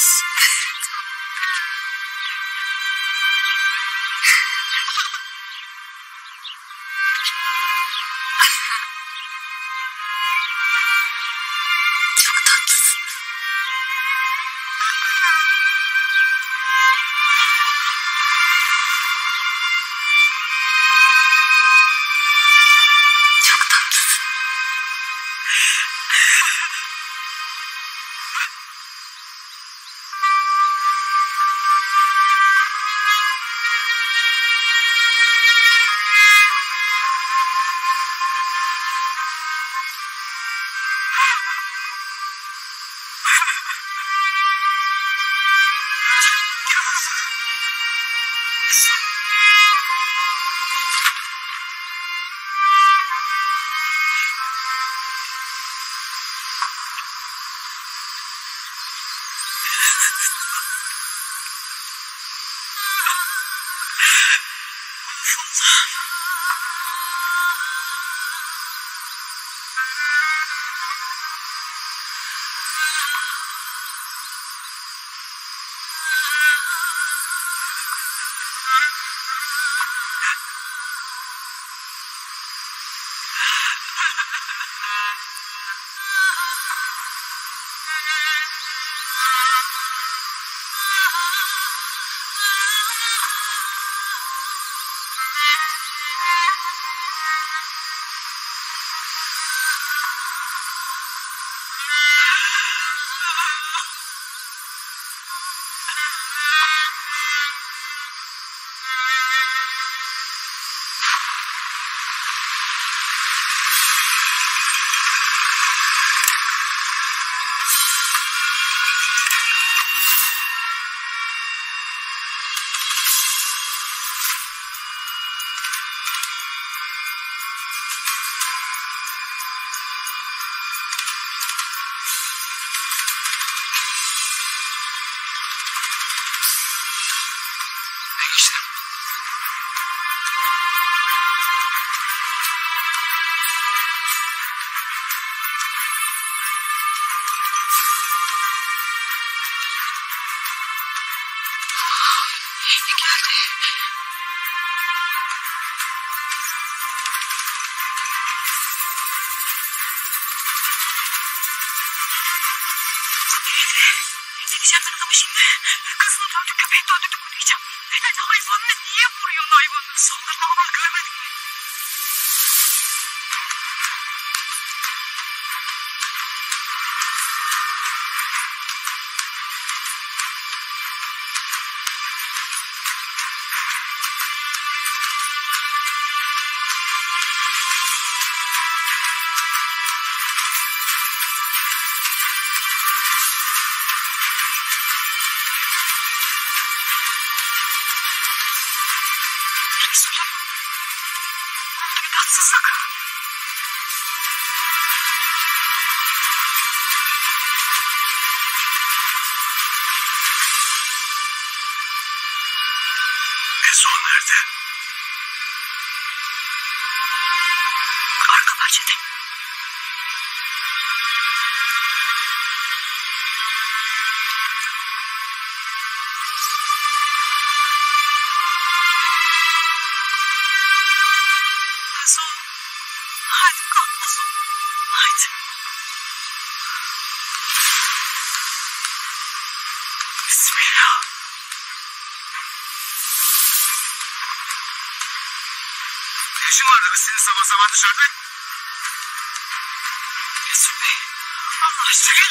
Çok tatlısın. Çok tatlısın. İşte. Geldi. Ne diyeceğim ben adama şimdi? Kızını dövdü, köpeğini öldürdü mü diyeceğim. Neden hayvanını niye vuruyorsun hayvanı? Saldırı daha var görmedin mi? Resulüm. Ne oldu bir tatsızlık? Ezo nerede? Arka bahçede. Ezo. Hadi kalk Ezo. Hadi. Bismillah. Ne işin vardı kız senin sabah sabah dışarıda? Ezo Bey. Allah aşkına.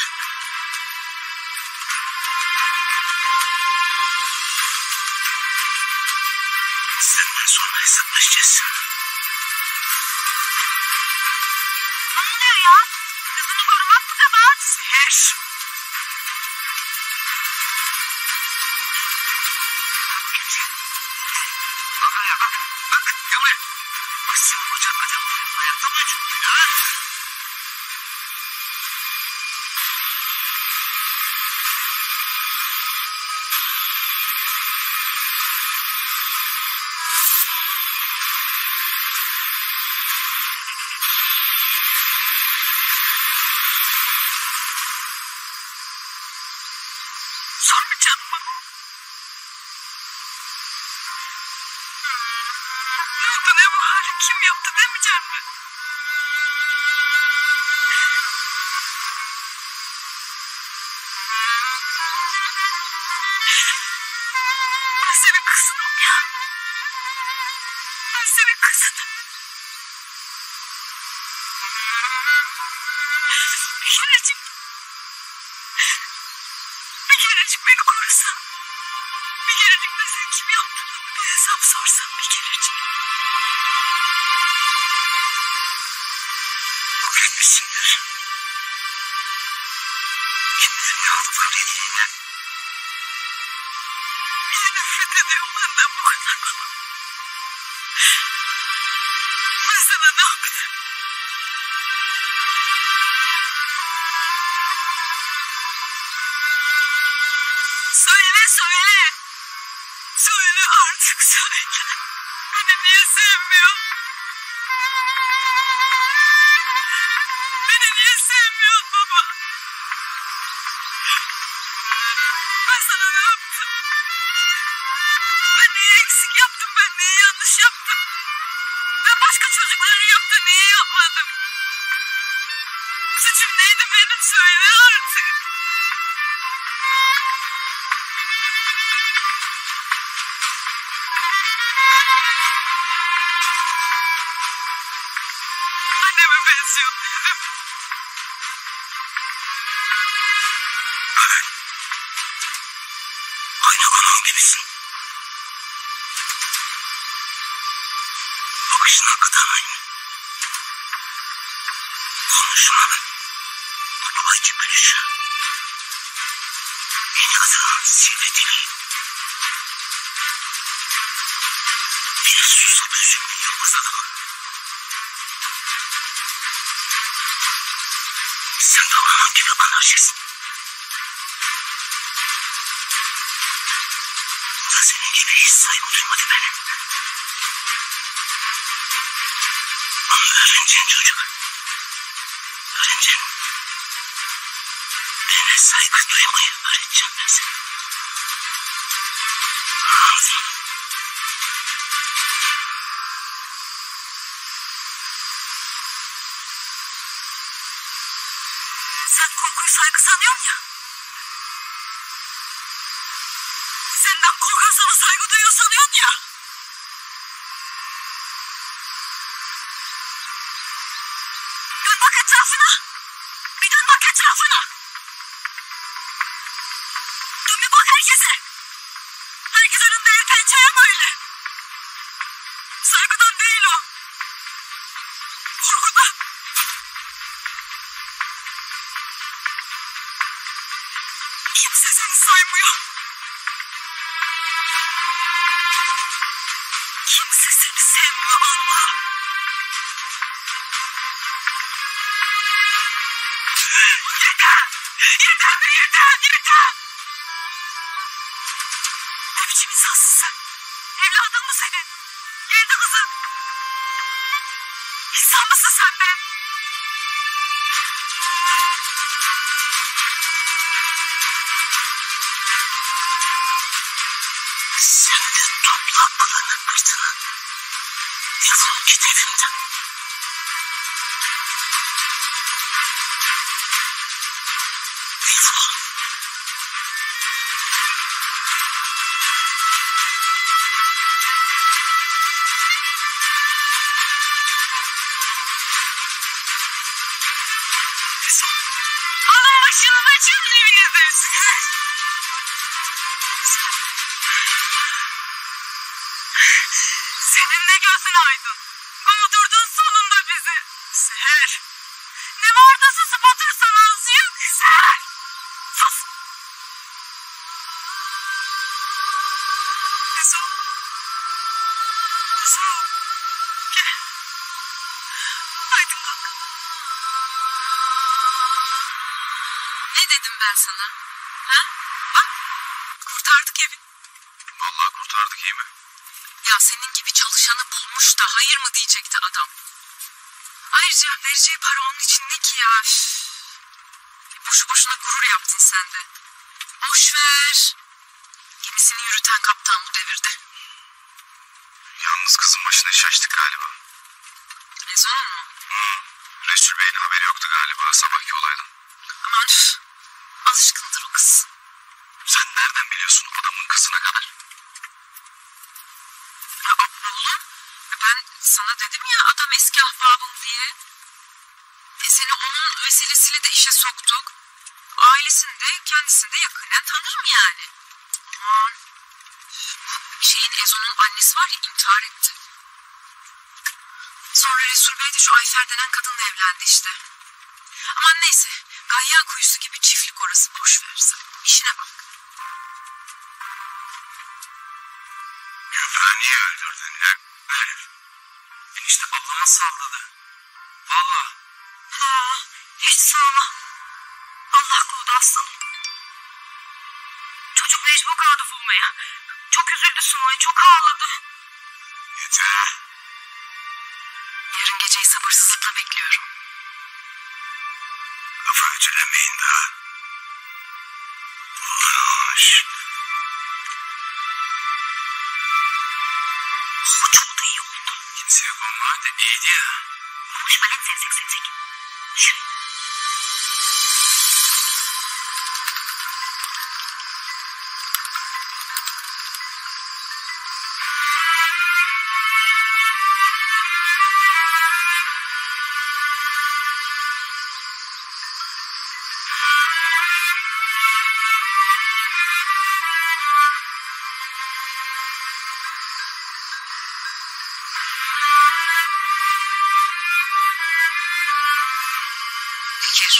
Senden sonra hesaplaşacağız. Ne oluyor ya? Kızını korumak mı kabahat? Seher. Bu gece Hakikaten bu hayatta mı üç boylu ha? Sormayacak mı? Ne oldu, ne bu hali, kim yaptı demeyecek mi? Ben senin kızınım ya. Ben senin kızınım. Bir kerecik. Bir kerecik beni korusan. Bir kerecik de sen kim yaptığını bir hesap sorsan bir kerecik. Bugün etmişsindir. Kim bilir ne oldu böyle diline. Niye nefret ediyorum benden bu kadar bana? Ben sana ne yapayım? Söyle söyle. Söyle artık söyle. Beni niye sevmiyor? Beni niye sevmiyor baba? Ben sana ne yaptım? Ben neyi eksik yaptım? Ben neyi yanlış yaptım? Ben başka çocukların yaptığı neyi yapmadım? Suçum neydi benim? Söyle artık. Anneme benziyor değilim. Evet. Aynı onun gibisin. Bakışın hakikaten aynı. Konuşman, babaca gülüşü. Yeni kızının sivri dili. Bir susat üzümün yılmaz adamı. Sen davranan gibi anarşist. O da senin gibi hiç saygı duymadı beni. Ama öğreneceksin çocuk. Öğreneceksin. Bana saygı duymayı öğreteceğim ben sana. Anladın mı? Sen korkuyu saygı sanıyorsun ya. Senden korkan sana saygı duyuyor sanıyorsun ya. Dön bak etrafına. Bir dön bak etrafına. Dön bir bak herkese. Herkes önünde el pençeye böyle. Saygıdan değil o. Korkudan. Kimse seni saymıyor. Kimse seni sevmiyor Allah. Yeter! Yeter be yeter! Yeter! Ne biçim insansın sen? Evladın mı senin? Yerli kızın. İnsan mısın sen be? Sen de topla kılını kırtını. Defol git evimden. Defol. Allah aşkına çevre mi gezersin? Senin de gözün aydın. Kovdurdun sonunda bizi. Seher. Ne var da susup otursan ağzıyor. Seher. Sus. Kızım. Kızım. Gel. bak. Ne dedim ben sana? Ha? Bak kurtardık evi. Vallahi kurtardık iyi mi? Ya senin gibi çalışanı bulmuş da hayır mı diyecekti adam. Ayrıca vereceği para onun için ne ki ya? Üf. Boşu boşuna gurur yaptın sen de. Boş ver. Gemisini yürüten kaptan bu devirde. Yalnız kızın başına iş açtık galiba. Rezonun mu? Hı. Resul Bey'in haberi yoktu galiba sabahki olaydan. Aman üf. Alışkındır o kız. Sen nereden biliyorsun adamın kızına kadar? Ya oğlum ben sana dedim ya adam eski ahbabım diye. E seni onun vesilesiyle de işe soktuk. Ailesini de kendisini de yakından tanırım yani. Aman. Bu şeyin Ezo'nun annesi var ya intihar etti. Sonra Resul Bey de şu Ayfer denen kadınla evlendi işte. Aman neyse. Gayya kuyusu gibi çiftlik orası boş versen. İşine bak. Gülferen niye öldürdün ya? Enişte ablama salladı. Vallahi. Ha, hiç sorma. Allah korudu aslanım. Çocuk mecbur kaldı bulmaya. Çok üzüldü sonra, çok ağladı. Yeter. Yarın geceyi sabırsızlıkla bekliyorum. Kafa ötülemeyin daha. Olmuş. Oh, çok da iyi oldu. Kimseye konma de iyiydi ya. Konuşma lan sevsek sevsek. Şşş. Fikir.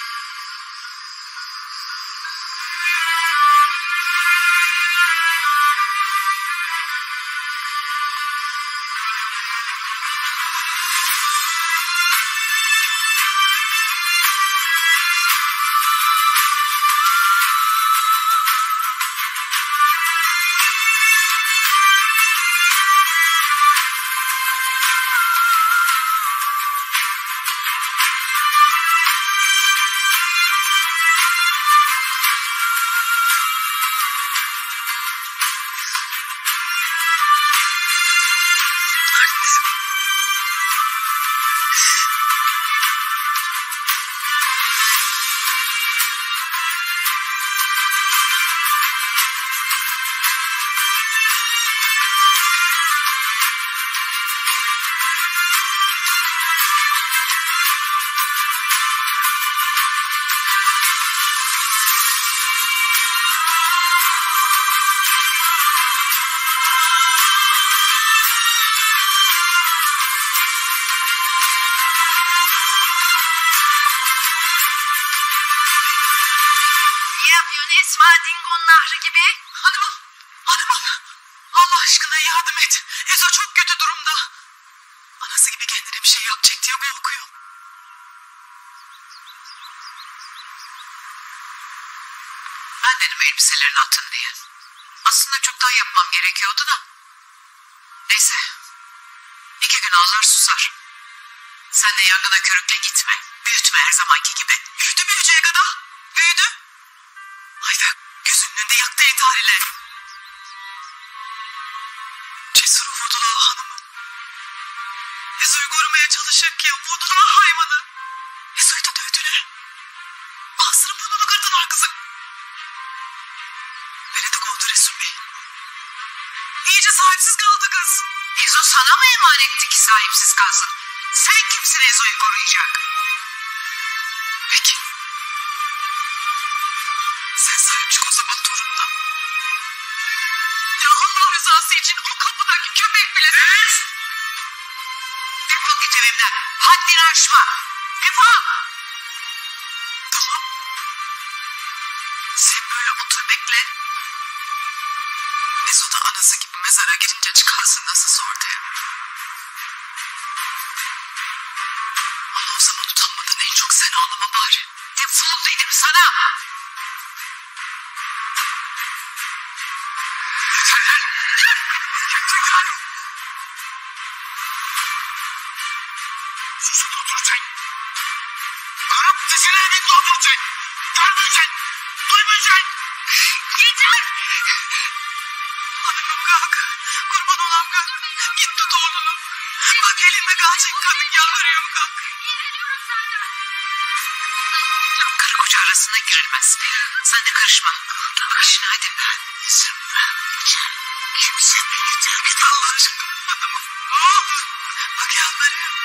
Ne yapıyorsun Esma Dingo'nun nahri gibi? Hanımım, hanımım. Allah aşkına yardım et. Ezo çok kötü durumda. Anası gibi kendine bir şey yapacak diye korkuyor. Ben dedim elbiselerini atın diye. Aslında çoktan yapmam gerekiyordu da. Neyse. İki gün ağlar susar. Sen de yangına körükle gitme. Büyütme her zamanki gibi. Büyüdü büyüyeceği kadar. Büyüdü. Ayfer gözünün önünde yaktı intihar ile. Cesur'u vurdular hanımım. Ezo'yu korumaya çalışırken vurdular hayvanı. Ezo'yu da dövdüler. Ağzını burnunu kırdılar kızım. Beni de kovdu Resul Bey. İyice sahipsiz kaldı kız. Ezo sana mı emanetti ki sahipsiz kalsın? Sen kimsin Ezo'yu koruyacak? Peki. Sen sahip çık o zaman torununa. Ya Allah rızası için o kapıdaki köpek bile... Evet. Defol git evimden. Haddini aşma. Defol. Tamam. Sen böyle otur bekle. Mesut'a anası gibi mezara girince çıkarsın nasıl ortaya. Bıraksana oğlumu bari. Defol dedim sana. Yeter lan. Yeter lan. Susun otur sen. Kırıp dizini evinde otur sen. Görmeyeceksin. Duymayacaksın. Yeter. Hanımım kalk. Kurban olam kalk. Git tut oğlunu. Bak elinde kalacak kadın, yalvarıyorum kalk. Karı koca arasına girilmez. Sen de karışma. Bak işine hadi. İzin vermeyeceğim. Kimse beni terk et Allah aşkına. Adamım. Ne olur. Bak yalvarıyorum.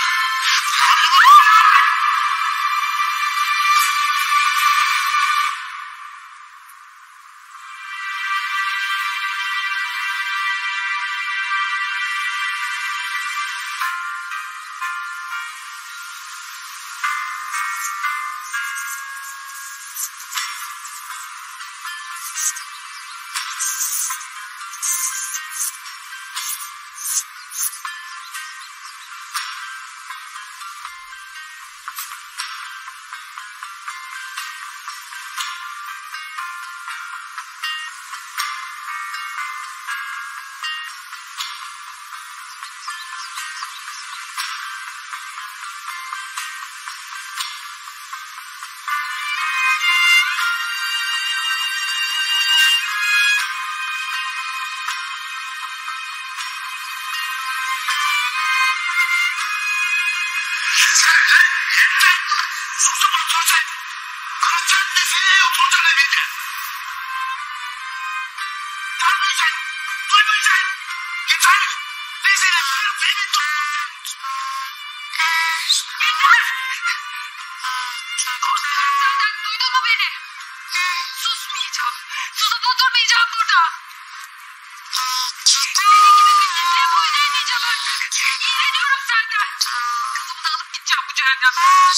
Yeter lan. Yeter. Susun otur sen. Kıracaksın dizini oturacaksın evinde. Görmeyeceksin. Duymayacaksın. Yeter. Dizini kırıp evinde otur. Yeter. Senden duydun mu beni? Susmayacağım. Susup oturmayacağım burada. Senin gibi pislikle boyun eğmeyeceğim artık. İğreniyorum senden. Kızımı da alıp gideceğim bu cehennemden.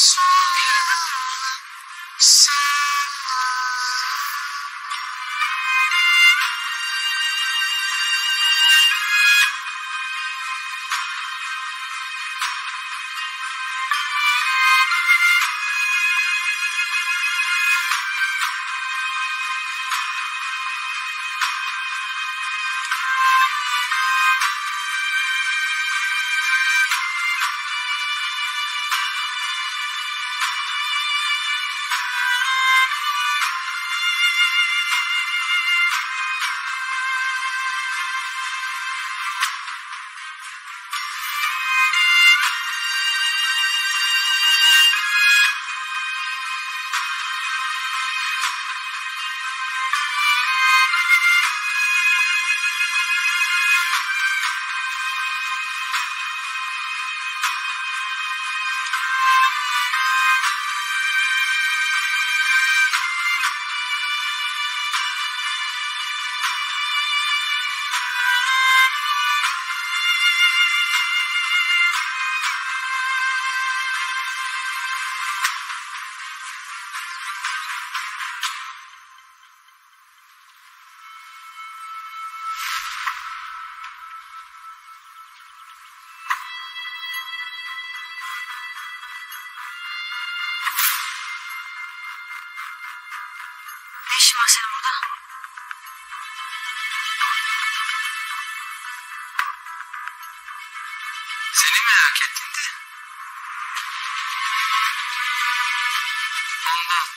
Ne işin var senin burada? Seni merak ettim de. Ondan.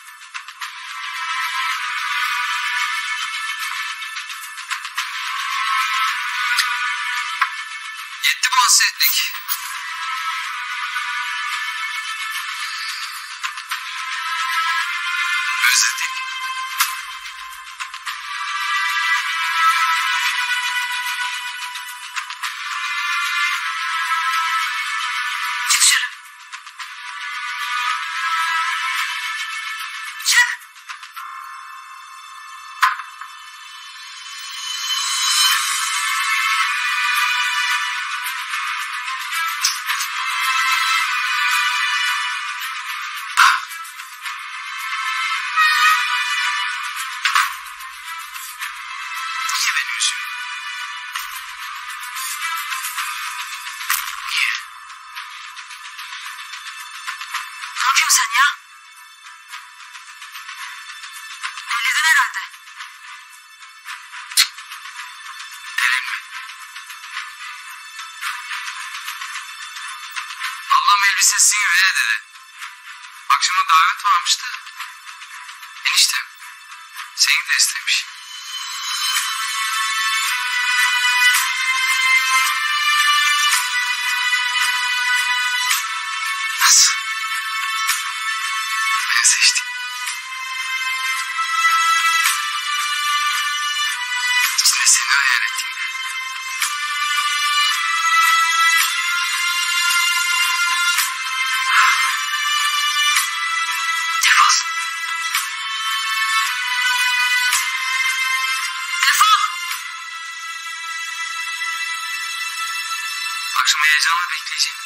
Yetti bu hasretlik. Özledik. Çık dışarı. Çık. Ne yapıyorsun sen ya? Delirdin herhalde. Delil mi? Ablam elbisesi gibi ne dedi? Akşama davet varmış da. Eniştem. Seni de istemiş. Nasıl? Ben seçtim. İşte seni hayal ettim. Defol. Defol. Akşam heyecanla bekleyeceğim.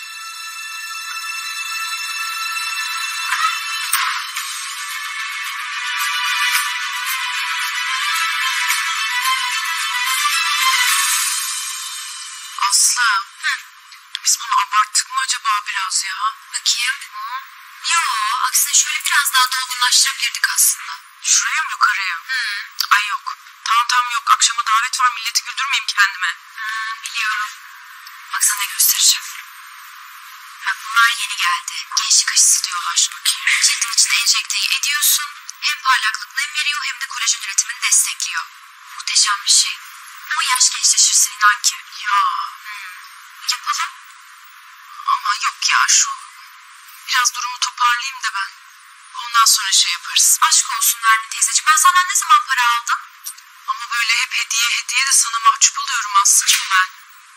Aslı. Hı. Biz bunu abarttık mı acaba biraz ya? Bakayım. Hı. Yo, aksine şöyle biraz daha dolgunlaştırabilirdik aslında. Şuraya mı yukarıya? Hı. Ay yok. Tamam tamam yok. Akşama davet var. Milleti güldürmeyeyim kendime. Hı, biliyorum. Bak sana ne göstereceğim. Bak bunlar yeni geldi. Gençlik aşısı diyorlar. Bakayım. Cildin içine enjekteyi ediyorsun. Hem parlaklık nem veriyor hem de kolajen üretimini destekliyor. Muhteşem bir şey. Ama yaş gençleşirsin inan ki. Ya Hmm. Yapalım. ama yok ya şu. Biraz durumu toparlayayım da ben. Ondan sonra şey yaparız. Aşk olsun Nermin teyzeciğim. Ben senden ne zaman para aldım? Ama böyle hep hediye hediye de sana mahcup oluyorum Aslı'cığım ben.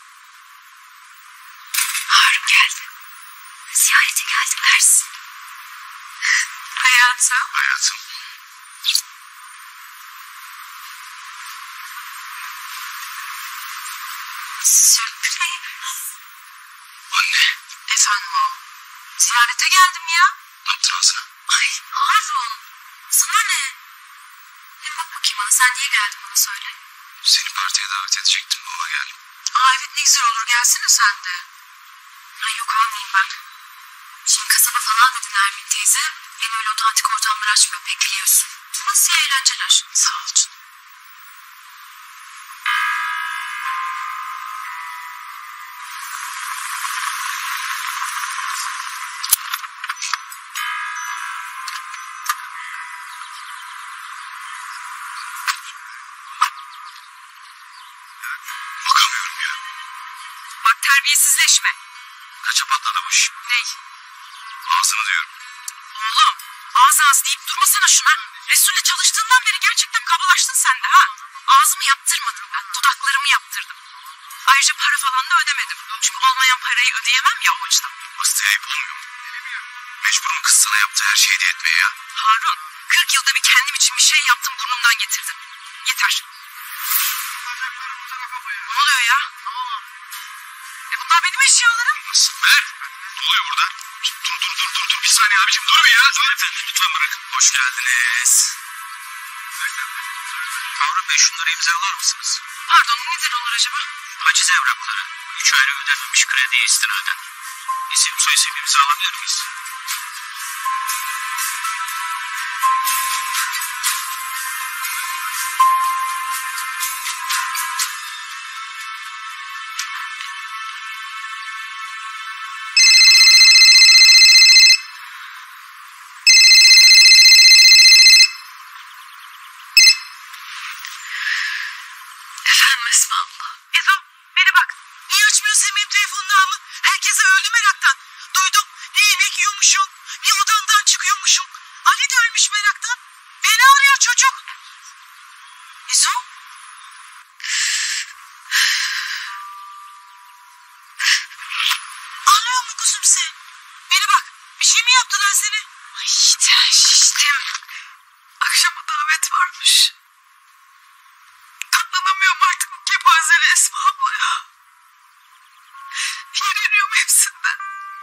Harun geldi. Ziyarete geldi Mersin. Hayatım. Hayatım. Sürpriz. Anne. Efendim o. Ziyarete geldim ya. Ne yaptın ağzına? Ay Harun. Sana ne? Hem bak bakayım bana sen niye geldin bana söyle. Seni partiye davet edecektim. Ona geldim. Aa evet ne güzel olur gelsene sen de. Ay yok almayayım ben. Şimdi kasaba falan dedi Nermin teyze. Hem öyle otantik ortamlar açmıyor pek biliyorsun. Nasıl eğlenceler. Sağ ol canım. Bakamıyorum ya. Bak terbiyesizleşme. Kaça patladı bu iş? Ney? Ağzını diyorum. Oğlum ağız ağız deyip durmasana şuna. Resul'le çalıştığından beri gerçekten kabalaştın sen de ha. Ağzımı yaptırmadım ben. Dudaklarımı yaptırdım. Ayrıca para falan da ödemedim. Çünkü olmayan parayı ödeyemem ya o yüzden. Aslı'ya ayıp olmuyor mu? Mecburum kız sana yaptığı her şeyi hediye etmeye ya. Harun kırk yılda bir kendim için bir şey yaptım burnumdan getirdim. Yeter. Ne oluyor ya? E bunlar benim eşyalarım. Nasıl? Ver. Ne oluyor burada? Dur dur dur dur dur. Bir saniye abicim dur bir ya. Efendim lütfen bırakın. Hoş geldiniz. Harun Bey şunları imzalar mısınız? Pardon nedir olur acaba? Haciz evrakları. Üç ayrı ödenmemiş krediye istinaden. İsim soyisim imza alabilir miyiz? Efendim Esma abla. Ezo beni bak. Niye açmıyorsun benim telefonunu ama? Herkese öldü meraktan. Duydum ne yemek yiyormuşum, ne odandan çıkıyormuşum. Ali de ölmüş meraktan. Beni arıyor çocuk. Ezo? Ağlıyor mu kuzum sen? Beni bak bir şey mi yaptılar seni? Ay yeter şiştim. Akşama davet varmış. Katlanamıyorum artık bu kepazeli Esma abla ya. İğreniyorum hepsinden.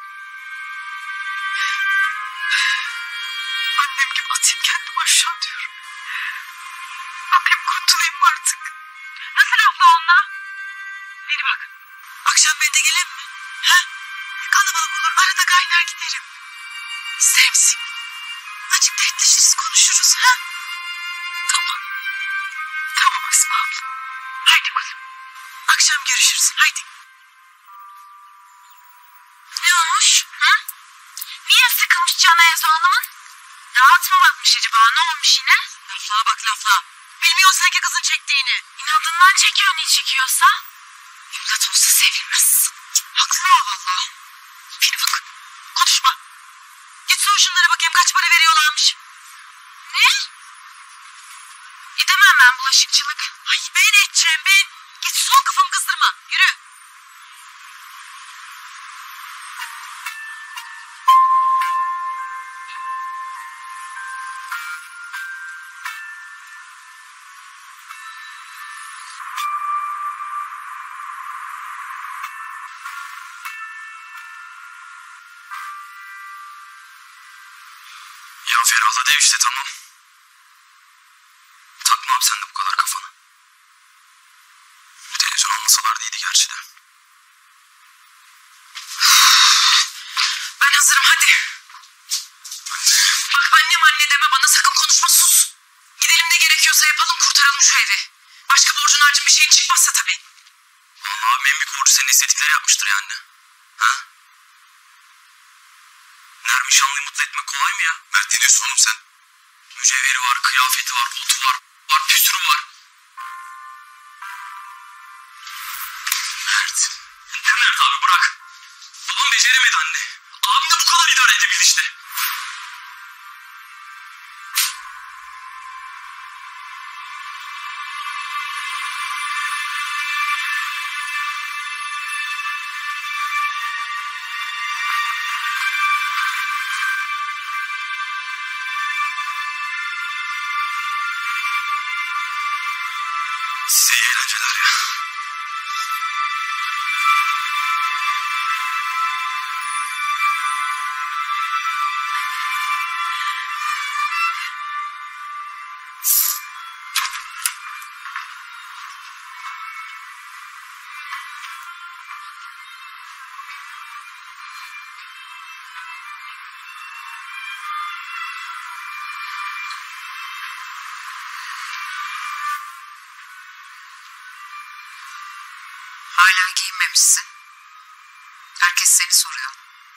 Annem gibi atayım kendimi aşağı diyorum. Öpeyim kurtulayım artık. Nasıl abla onunla? Beni bak. Akşam ben de geleyim mi? Ha? Kalabalık olur arada kaynar giderim. Sevsin. Açık dertleşiriz, konuşuruz ha? Tamam. Tamam Asma abla. Haydi kuzum. Akşam görüşürüz. Haydi. Ne olmuş? Hı? Niye sıkılmış Canayaz Hanım'ın? Rahat mı bakmış acaba? Ne olmuş yine? Laflığa bak laflığa. Bilmiyor sanki kızın çektiğini. İnadından çekiyor, ne çekiyorsa. İmdat olsa sevilmez. Haklı ha valla. Beni bak. Konuşma. Git sor şunlara bakayım kaç para veriyorlarmış. Ne? Gidemem ben bulaşıkçılık. Ay ben edeceğim ben. Git son kafamı kızdırma. Yürü. Ya Ferhat'a dev işte tamam. Takma abi sen de bu kadar kafana. Televizyon almasalardı iyiydi gerçi de. Ben hazırım hadi. Bak annem anne deme bana, sakın konuşma, sus. Gidelim de gerekiyorsa yapalım, kurtaralım şu evi. Başka borcun harcın bir şeyin çıkmazsa tabii. Vallahi abi en büyük borcu senin istedikleri yapmıştır ya anne. Ha? Nermin Şanlı'yı mutlu etmek kolay mı ya? Mert ne diyorsun oğlum sen? Mücevheri var, kıyafeti var, otu var, var püsürü var. Mert. Ne Mert abi bırak. Babam beceremedi anne. Abim de bu kadar idare edebildi işte. Size iyi eğlenceler ya. Hala giyinmemişsin. Herkes seni soruyor.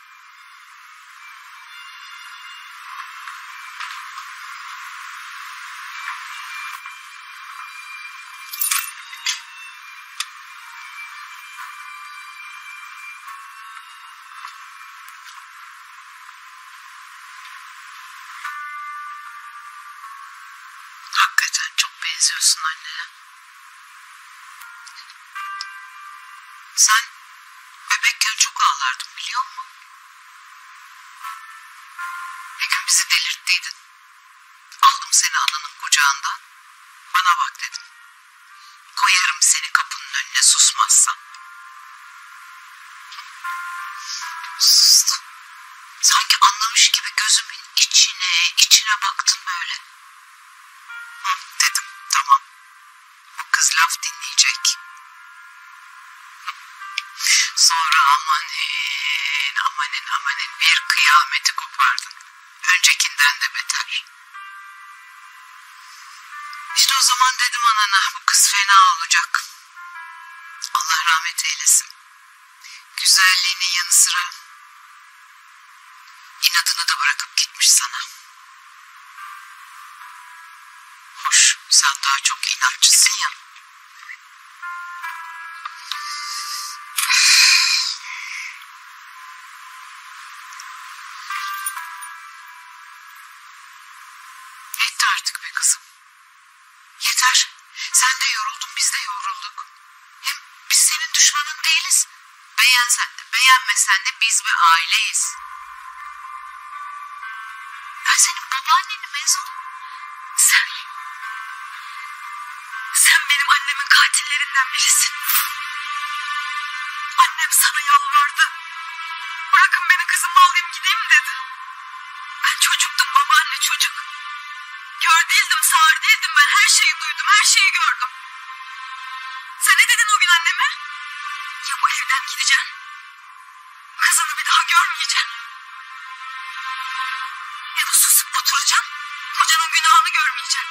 Hakikaten çok benziyorsun annene. Sen bebekken çok ağlardın biliyor musun? Bir gün bizi delirttiydin. Aldım seni ananın kucağından. Bana bak dedim. Koyarım seni kapının önüne susmazsan. Sustum. Sanki anlamış gibi gözümün içine, içine baktın böyle. Hı, dedim tamam. Bu kız laf dinleyecek. Sonra amanin, amanin, amanin bir kıyameti kopardın. Öncekinden de beter. İşte o zaman dedim anana, bu kız fena olacak. Allah rahmet eylesin. Güzelliğinin yanı sıra inadını da bırakıp gitmiş sana. Hoş, sen daha çok inatçısın ya. Yetti artık be kızım. Yeter. Sen de yoruldun, biz de yorulduk. Hem biz senin düşmanın değiliz. Beğensen de beğenmesen de biz bir aileyiz. Ben senin babaaannenim Mezun. Sen... Sen benim annemin katillerinden birisin. Annem sana yalvardı. Bırakın beni, kızımı alayım gideyim dedi. Ben çocuktum babaanne, çocuk. Kör değildim, sağır değildim ben. Her şeyi duydum, her şeyi gördüm. Sen ne dedin o gün anneme? Ya bu evden gideceksin. Kızını bir daha görmeyeceksin. oturacağım. Kocanın günahını görmeyeceğim.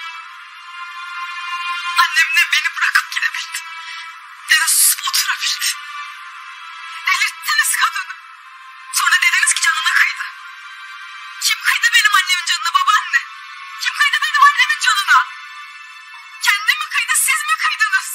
Annem ne beni bırakıp gidebildi. Ne de susup oturabilir. Delirttiniz kadını. Sonra dediniz ki canına kıydı. Kim kıydı benim annemin canına babaanne? Kim kıydı benim annemin canına? Kendi mi kıydı, siz mi kıydınız?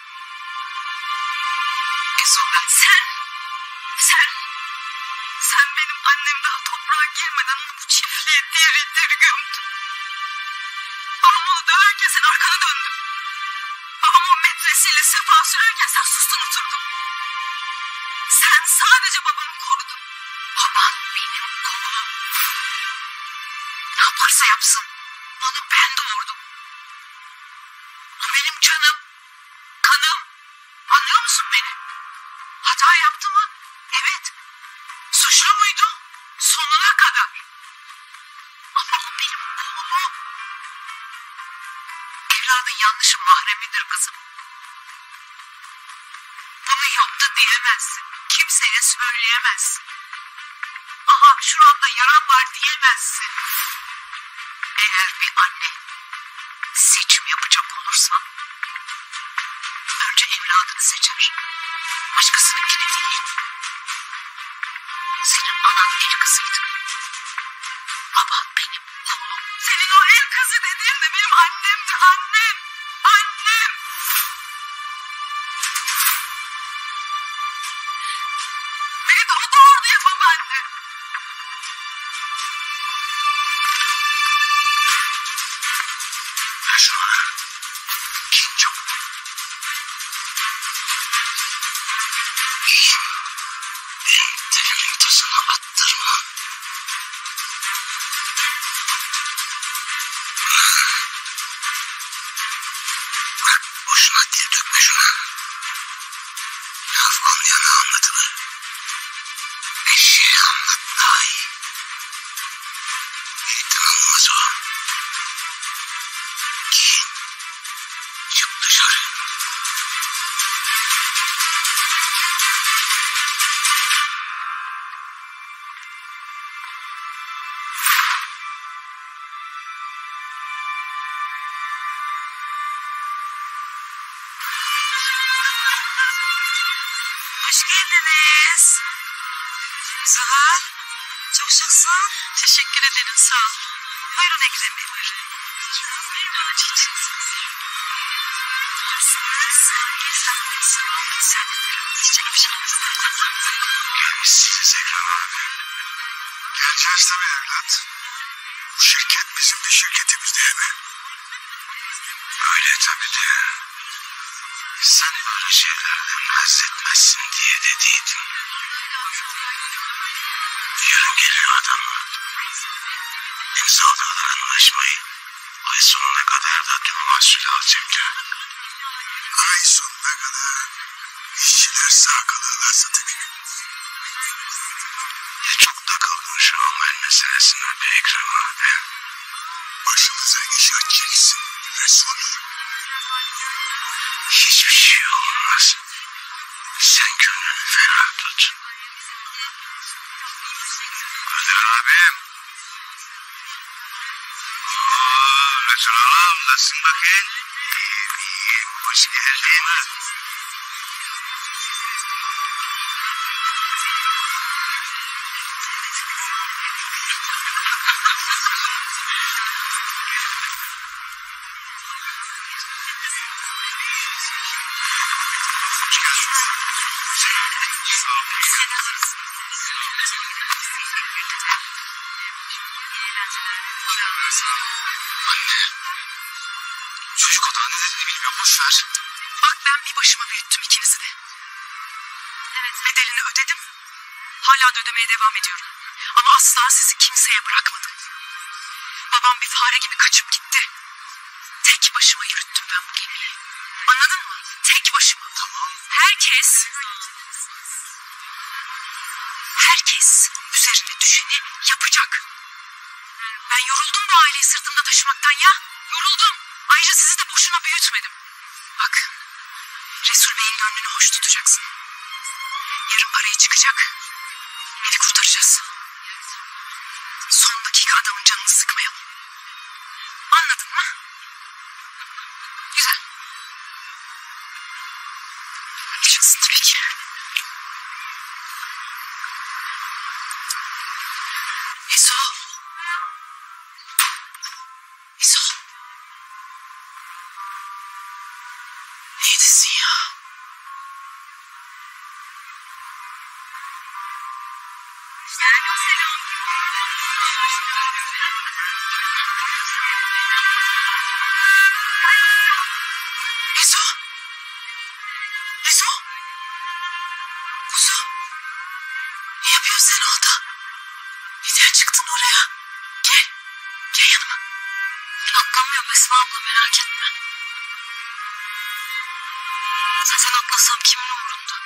Ezola sen, sen, sen benim annem daha toprağa girmeden onu bu çiftliğe diri diri gömdün. Babam onu döverken sen arkanı döndün. Babam o metresiyle sefa sürerken sen sustun oturdun. Sen sadece babamı korudun. Baban benim oğlum. Ne yaparsa yapsın onu ben doğurdum. O benim canım, kanım. Anlıyor musun beni? Hata yaptı mı? Evet. Suçlu muydu? Sonuna kadar. Ama o benim oğlum. Evladın yanlışı mahremidir kızım. Bunu yaptı diyemezsin. Kimseye söyleyemezsin. Aha şuramda yaram var diyemezsin. Eğer bir anne seçim yapacak olursa önce evladını seçer. Başkasınınkini değil. Senin anan el kızıydı. Baban benim oğlum. Senin o el kızı dediğin de benim annemdi. Annem. Annem. Beni de o doğurdu ya babaanne. Ver şunu ver. Giyin çabuk. Giyin. Delinin tasını attırma. Bak boşuna dil dökme şuna. Laf anlayana anlatılır. Eşeğe anlat daha iyi. Şeytan olmaz o. Giyin. Çık dışarı. Hoş geldiniz. Zuhal, çok şıksın. Teşekkür ederim, sağ ol. Buyurun Ekrem Bey, buyurun. Gelmişsiniz Ekrem abi. Geleceğiz tabii evlat. Bu şirket bizim de şirketimiz değil mi? Öyle tabii de. Sen böyle şeylerden haz etmezsin diye dediydim. Yarın geliyor adamlar. İmzaladılar anlaşmayı. Ay sonuna kadar da tüm mahsulü alacaklar. Ay sonuna kadar işçiler sağ kalırlarsa tabii. Ya çok takıldın şu amel meselesine be Ekrem abi. Başımıza iş açacaksın Resul. Hiçbir şey olmaz. Sen gönlünü ferah tut. Kadir abim. Ooo Resul oğlum nasılsın bakayım? İyiyim iyiyim. Hoş geldin. Anne. Çocuk o daha ne dediğini bilmiyor. Boş ver. Bak ben bir başıma büyüttüm ikinizi de. Bedelini ödedim. Hala da ödemeye devam ediyorum. Ama asla sizi kimseye bırakmadım. Babam bir fare gibi kaçıp gitti. Tek başıma yürüttüm ben bu gemiyi. Anladın mı? Tek başıma. Tamam. Herkes... Herkes üzerine düşeni yapacak. Ben yoruldum bu aileyi sırtımda taşımaktan ya. Yoruldum. Ayrıca sizi de boşuna büyütmedim. Bak. Resul Bey'in gönlünü hoş tutacaksın. Yarın parayı çıkacak. Evi kurtaracağız. Son dakika adamın canını sıkmayalım. Anladın mı? Güzel. Yaşasın peki. Eso. Eso. Neredesin ya? Selam selam. Eso. Eso. Kuzum. Ne yapıyorsun sen orada? Neden çıktın oraya? Gel. Gel yanıma. Atlamıyorum Esma abla, merak etme. Zaten atlasam kimin umurunda?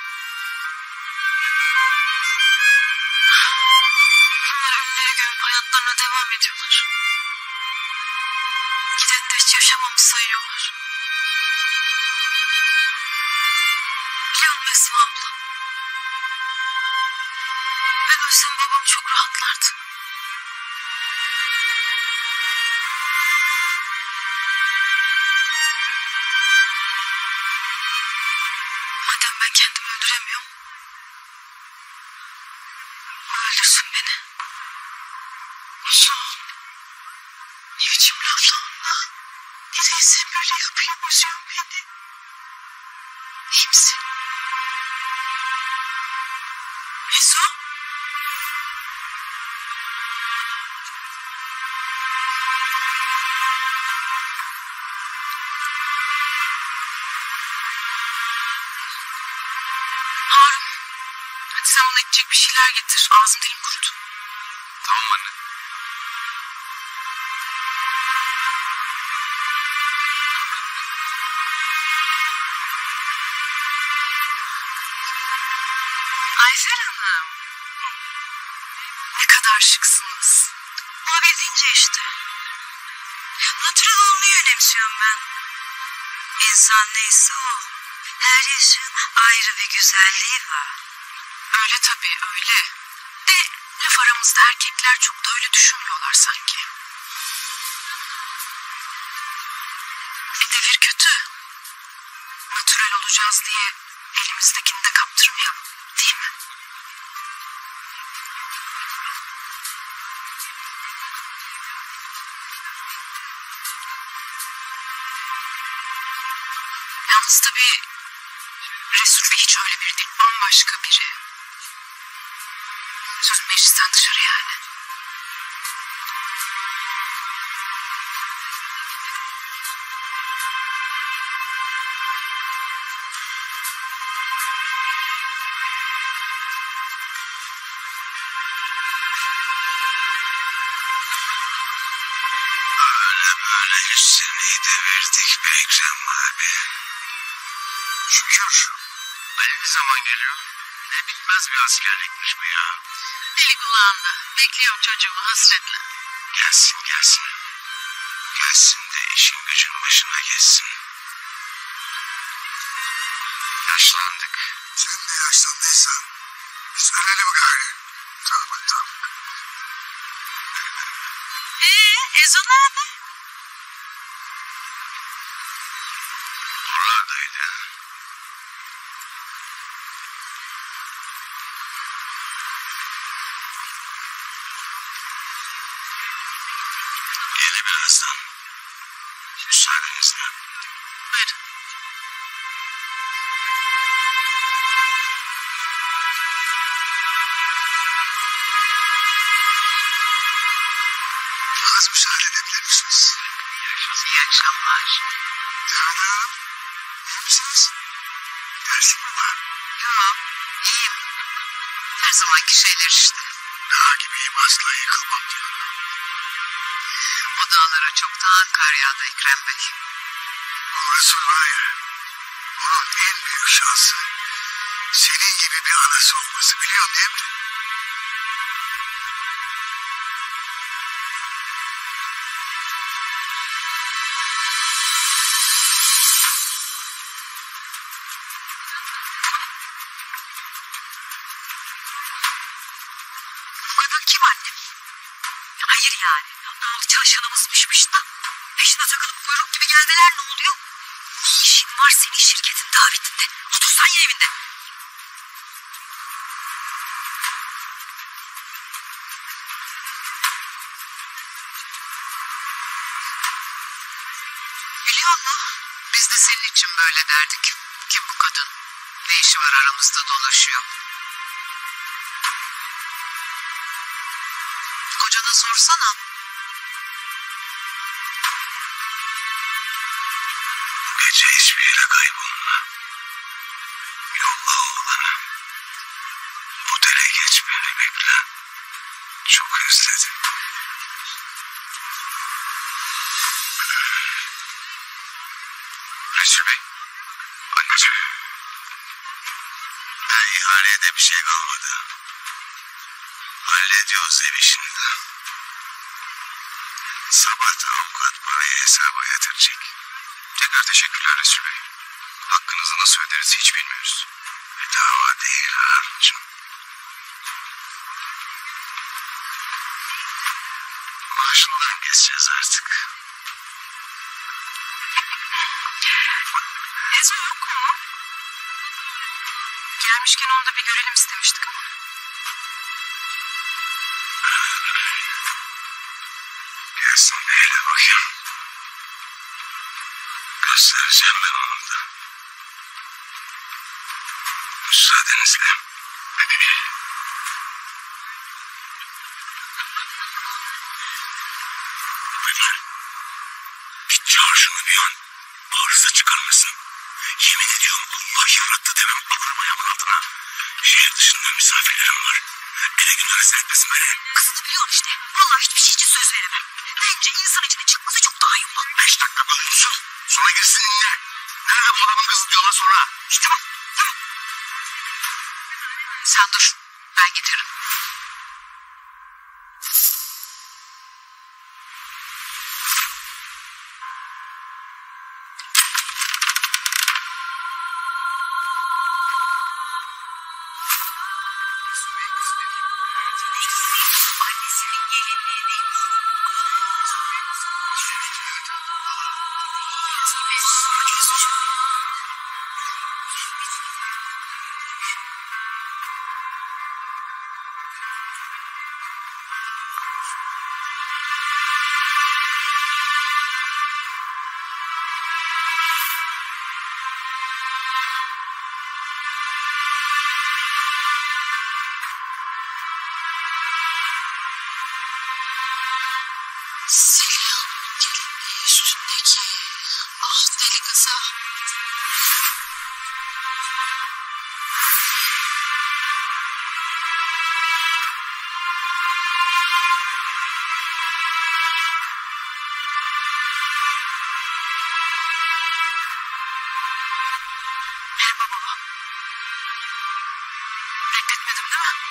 Bunlar ünlüleri görüp hayatlarına devam ediyorlar. Giden de hiç yaşamamış sayıyorlar. Biliyorum Esma abla. Ben ölsem babam çok rahatlardı. Madem ben kendimi öldüremiyorum, o öldürsün beni. Son. Ne biçim laflar onlar? Nedense böyle yapıyor, üzüyor beni. İyi misin? Eso? Harun, hadi sen ona içecek bir şeyler getir. Ağzım dilim kurudu. Tamam anne. Ayfer Hanım. Ne kadar şıksınız. Olabildiğince işte. Natural olmayı önemsiyorum ben. İnsan neyse o. Her yaşın ayrı bir güzelliği var. Öyle tabii, öyle. De laf aramızda erkekler çok da öyle düşünmüyorlar sanki. E devir kötü. Natural olacağız diye elimizdekini de kaptırmayalım, değil mi? Yalnız tabii Resul hiç öyle biri değil, bambaşka biri. Söz meclisten dışarı yani. Öyle böyle yüz seneyi devirdik be Ekrem abi. Şükür. Dayı ne zaman geliyor? Ne bitmez bir askerlikmiş bu ya. Eli kulağında. Bekliyorum çocuğumu hasretle. Gelsin gelsin. Gelsin de işin gücün başına geçsin. Yaşlandık. Sen de yaşlandıysan biz ölelim gari. Tövbe tövbe. Ee, Ezo nerede? Buralardaydı. Gelir birazdan. Müsaadenizle. Buyurun. Az müsaade edebilir misiniz? İyi akşamlar. Canan Hanım, iyi misiniz? Dersin mi var? Yok, iyiyim. Her zamanki şeyler işte. Dağ gibiyim asla yıkılmam diyorum. O dağlara çoktan kar yağdı Ekrem Bey. O Resul var ya, onun en büyük şansı senin gibi bir anası olması, biliyorsun değil mi? Bu kadın kim annem? Hayır yani. Oğlu çalışanımızmışmış da. Peşine takılıp kuyruk gibi geldiler, ne oluyor? Ne işin var senin şirketin davetinde? Otursan ya evinde. Biliyor musun? Biz de senin için böyle derdik. Kim bu kadın? Ne işi var aramızda dolaşıyor? Kocana sorsana. Bu gece hiçbir yere kaybolma. Yolla oğlanı. Otele geç, beni bekle. Çok özledim. Resul Bey. Anneciğim. Ha, ihalede bir şey kalmadı. Hallediyoruz ev işini de. Sabah da avukat parayı hesaba yatıracak. Tekrar teşekkürler Resul Bey. Hakkınızı nasıl öderiz hiç bilmiyoruz. Bedava değil Harun'cum. Maaşından keseceğiz artık. Ezo yok mu? Gelmişken onu da bir görelim istemiştik ama. Gelsin de hele bakayım. Göstereceğim ben onu da. Müsaadenizle. Ömer. Git çağır şunu bir an. Arıza çıkarmasın. Yemin ediyorum Allah yarattı demem alırım ayağımın altına. Şehir dışında misafirlerim var. Ele gün arası etmesin beni. Kızını biliyorsun işte. Vallahi hiçbir şey için söz veremem. Bence insan içine çıkması çok daha iyi olan. Beş dakika duyuyorsun. Sonra girsin dinle. Nerede bu adamın kızı diyorlar sonra. İşte tamam. Tamam. Sen dur. Ben getiririm. Annesinin gelinliği değil mi? Zeliha gelinliği üstündeki. Ah deli kıza. Merhaba baba. Bekletmedim değil mi?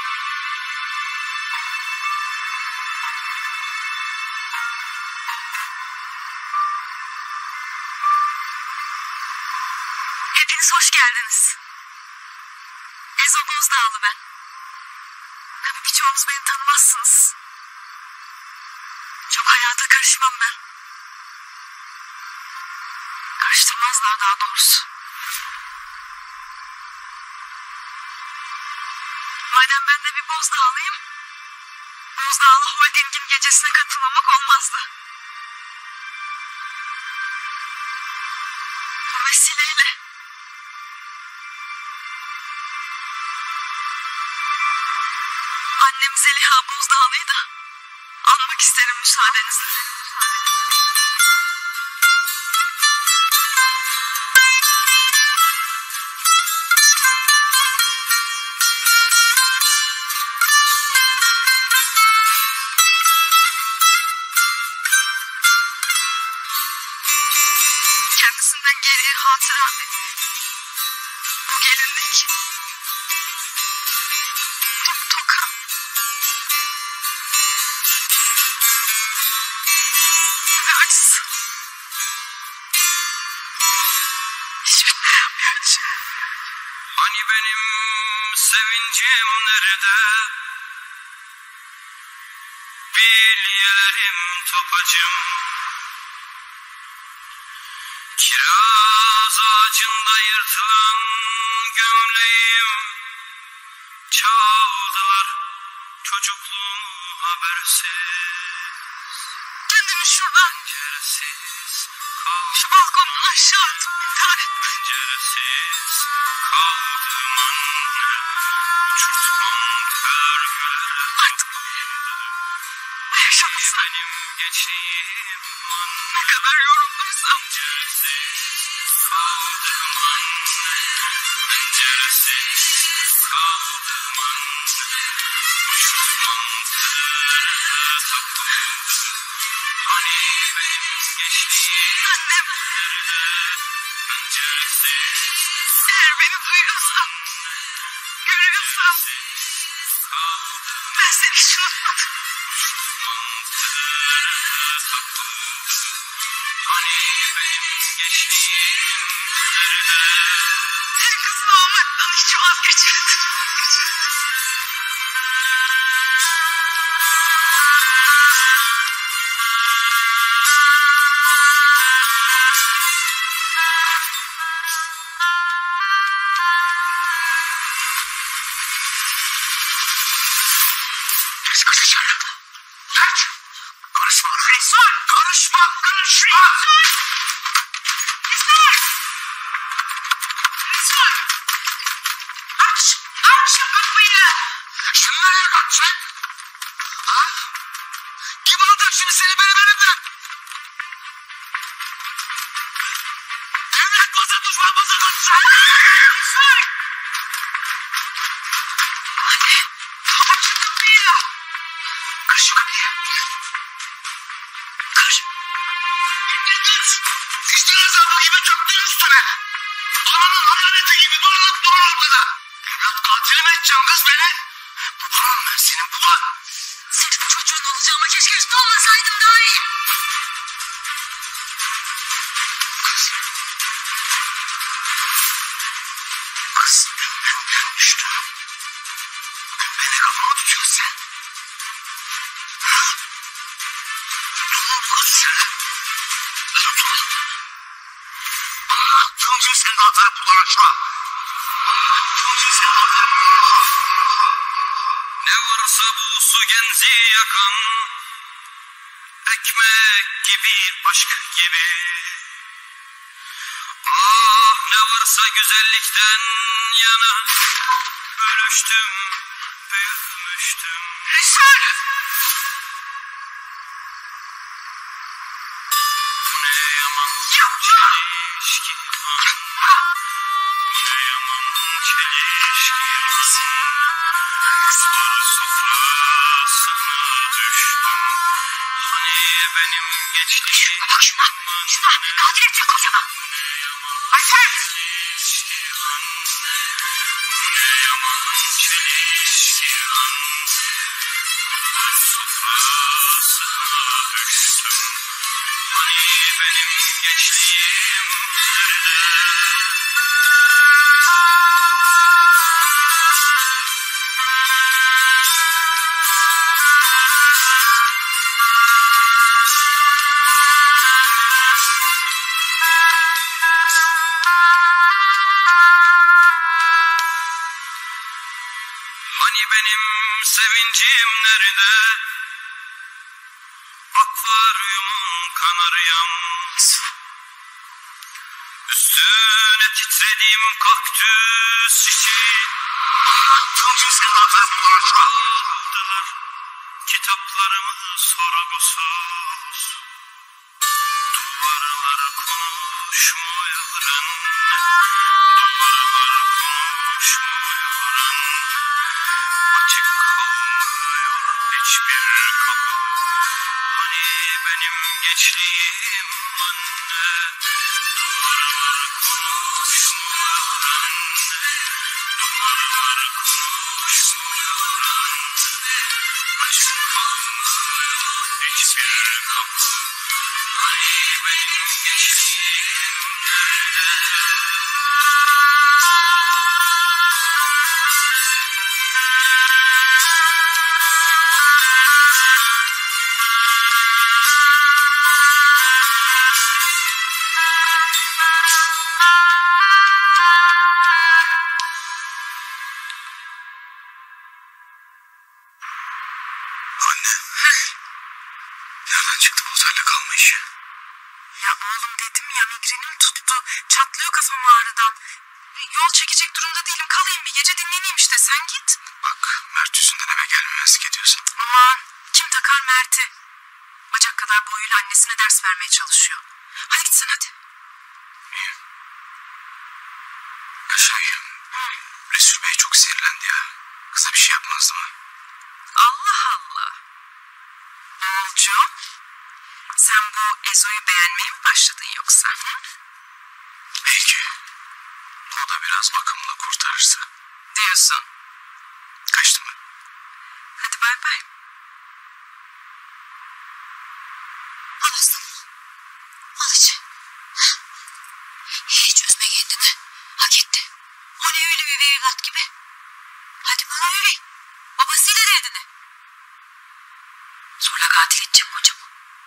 Hepiniz hoş geldiniz. Ezo Bozdağlı ben. Tabii birçoğunuz beni tanımazsınız. Çok hayata karışmam ben. Karıştırmazlar daha doğrusu. Madem ben de bir Bozdağlıyım, Bozdağlı Holding'in gecesine katılmamak olmazdı. Bu vesileyle annem Zeliha Bozdağlı'yı da anmak isterim müsaadenizle. Kendisinden geriye hatıra bu gelinlik, bu toka, ve acısı. Hiç bilmiyorum gerçi. Hani benim sevincim nerede? Bil gelirim topacım. Kiraz ağacında yırtılan gömleğim, çaldılar çocukluğumu habersiz. Kendimi şuradan, Penceresiz şu balkondan aşağı at. İntihar etme. penceresiz kaldım anne. Uçurtmam örgülere Artık bu yaşamasın. benim gençliğim anne. Ne kadar yorulduysam. Penceresiz kaldım anne. Penceresiz kaldım anne. Uçurtmam tellere takıldı. Hani benim gençliğim Annem, nerede? Penceresiz eğer beni duyuyorsan, görüyorsan, kaldım. ben seni hiç unutmadım. Uçurtmam tellere takıldı. Hani benim gençliğim nerede? Senin kızın olmaktan hiç vazgeçmedim. Geç kız içeri. Geç. Karışma. Resul. Karışma. Karışma. Resul! Resul! Aç! Aç şu kapıyı! Şimdi nereye kaçacaksın? Ha? Kim alacak şimdi seni benim elimden? Devlet masa düşman masa kaçacaksın. Resul! Anne! Aç şu kapıyı! Kır şu kapıyı. Kır. İndir. İşte hesabı gibi çöktün üstüne. Ananın hayaneti gibi dolanıp durur bana. Evlat katili mi edeceksin kız beni? Babanım ben senin baban. Senin çocuğun olacağıma keşke üstü olmasaydım daha iyi. Kız evden düştü. Beni kafama tutuyorsun sen. Ha? Ne oldu kız sana? Dur. Tuncum sen de atarım buradan aşağı. Tuncum sen de atarım buradan aşağı. Ne varsa bu su genzi yakan, ekmek gibi, aşk gibi. Ah ne varsa güzellikten yana, bölüştüm, büyümüştüm. Resul! Bu ne yaman Yapma! çelişki an, bu ne yaman çelişki an. Kızlar sofrasına düştüm, hani benim gençliğim Konuşma! Konuşma! Katil edecek kocama! Ayfer! çelişki an, bu ne yaman çelişki an. Kızlar sofrasına düştüm, hani benim gençliğim nerede? Hani benim sevincim nerede? Akvaryumun kanaryam. Üstüne titrediğim kaktüs çiçeği. Tuncum sen atarım buradan aşağı. Aldılar kitaplarımı sorgusuz. Duvarlar konuşmuyor anne. Duvarlar konuşmuyor anne. Açık kalmıyor hiçbir kapı. Hani benim gençliğim anne. Duvarlar konuşmuyor anne. Duvarlar konuşmuyor anne. Açık kalmıyor hiçbir kapı. Hani benim gençliğim nerede? Nereden çıktı bu otelde kalma işi? Ya oğlum dedim ya, migrenim tuttu. Çatlıyor kafam ağrıdan. Yol çekecek durumda değilim. Kalayım bir gece, dinleneyim işte, sen git. Bak, Mert yüzünden eve gelmemezlik ediyorsun. Aman kim takar Mert'i? Bacak kadar boyuyla annesine ders vermeye çalışıyor. Hadi git sen hadi. İyi. Ya şey, Resul Bey çok sinirlendi ya. Kıza bir şey yapmazdı mı? Allah Allah. Oğulcuğum, sen bu Ezo'yu beğenmeye mi başladın yoksa? Hı? Belki. O da biraz bakımını kurtarırsa. Diyorsun. Kaçtım ben. Hadi bay bay. Al aslanım. Al içi. Hiç üzme kendini. Hak etti. O ne öyle bir evlat gibi. Hadi bana yürü. Babasıyla derdini. Zorla katil edeceğim hocam.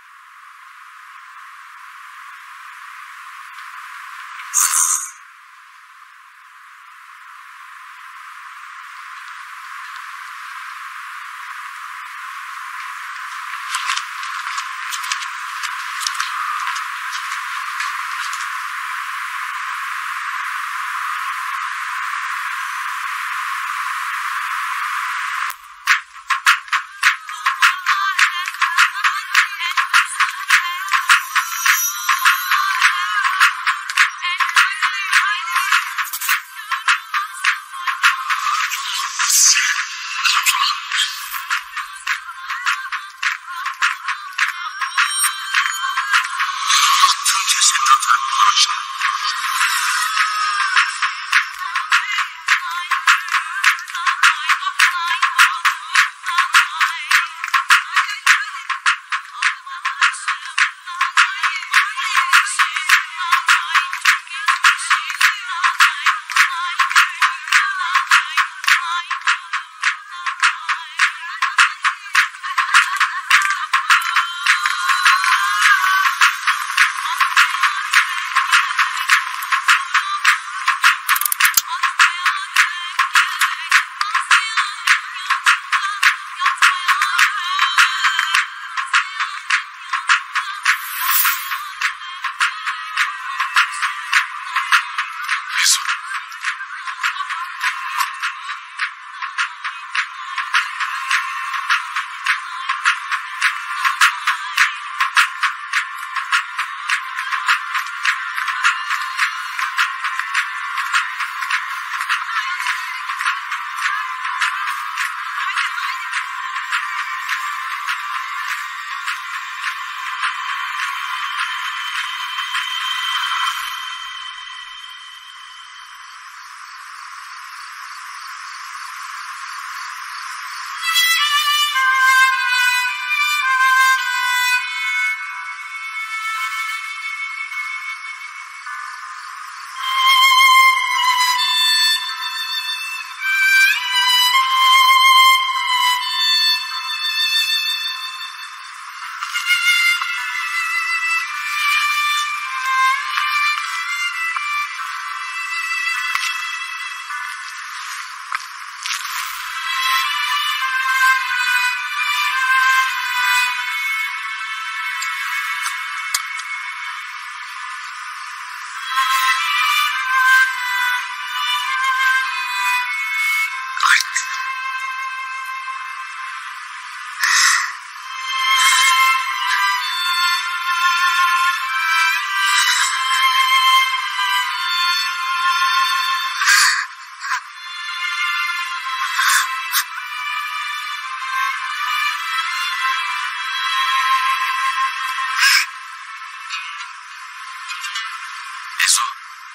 Ezo.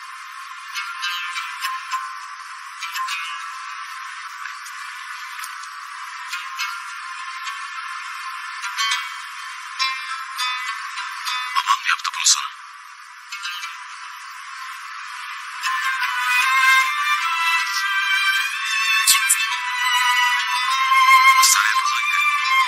Baban mı yaptı bunu sana? Hastaneye falan gel.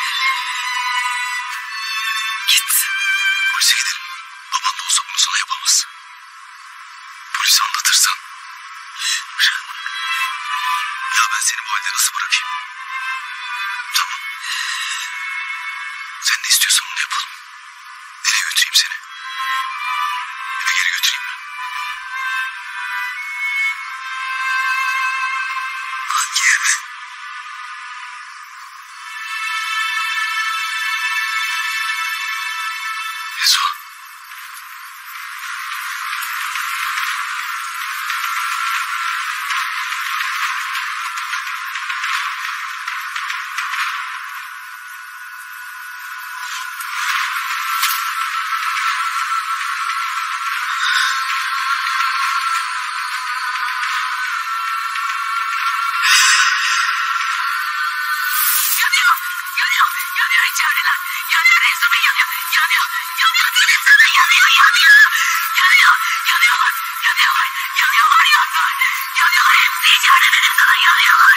Git. Polise gidelim. Baban da olsa bunu sana yapamaz. Polise anlatırsan. Ya ben seni bu halde nasıl bırakayım? Tamam. Sen ne istiyorsan onu yapalım. Nereye götüreyim seni? Eve geri götüreyim mi? Hangi eve? Ezo. Yanıyor! Yanıyor! Yanıyor içerideler! Yanıyor Resul Bey yanıyor! Yanıyor! Yanıyor dedim sana yanıyor! Yanıyor! Yanıyor! Yanıyorlar! Yanıyorlar! Yanıyorlar! Yanıyorlar! Yanıyorlar! Hepsi içeride dedim sana yanıyorlar!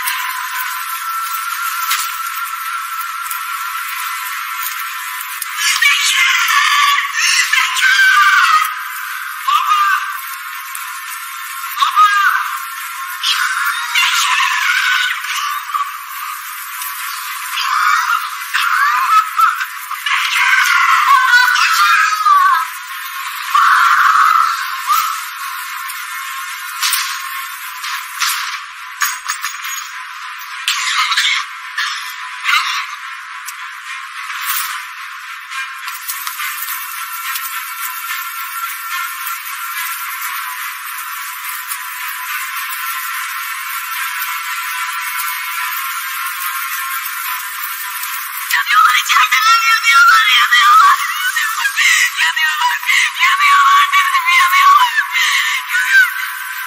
Yanıyorlar içerideler! Yanıyorlar! Yanıyorlar! Yanıyorlar! Yanıyorlar dedim yanıyorlar! Yanıyorlar!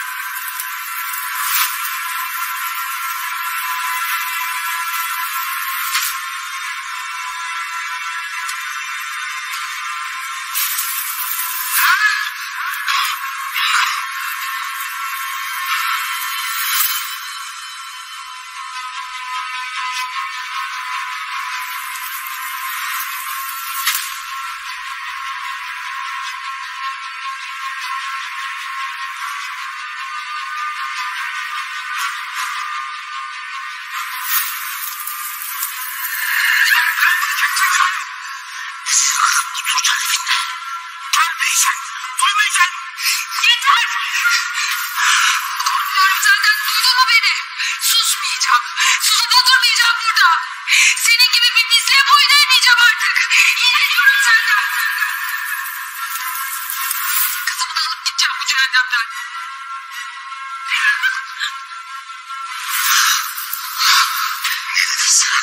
Duymayacaksın! Duymayacaksın! Yeter! Korkmuyorum senden, duydun mu beni? Susmayacağım. Susup oturmayacağım burada. Senin gibi bir pisliğe boyun eğmeyeceğim artık. İğreniyorum senden. Kızımı da alıp gideceğim bu cehennemden. Ne dedin sen?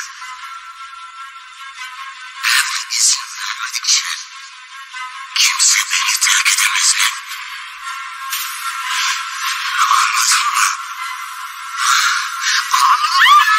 Ben izin vermedikçe kimse beni terk edemez mi? Anladın mı? Anladın mı?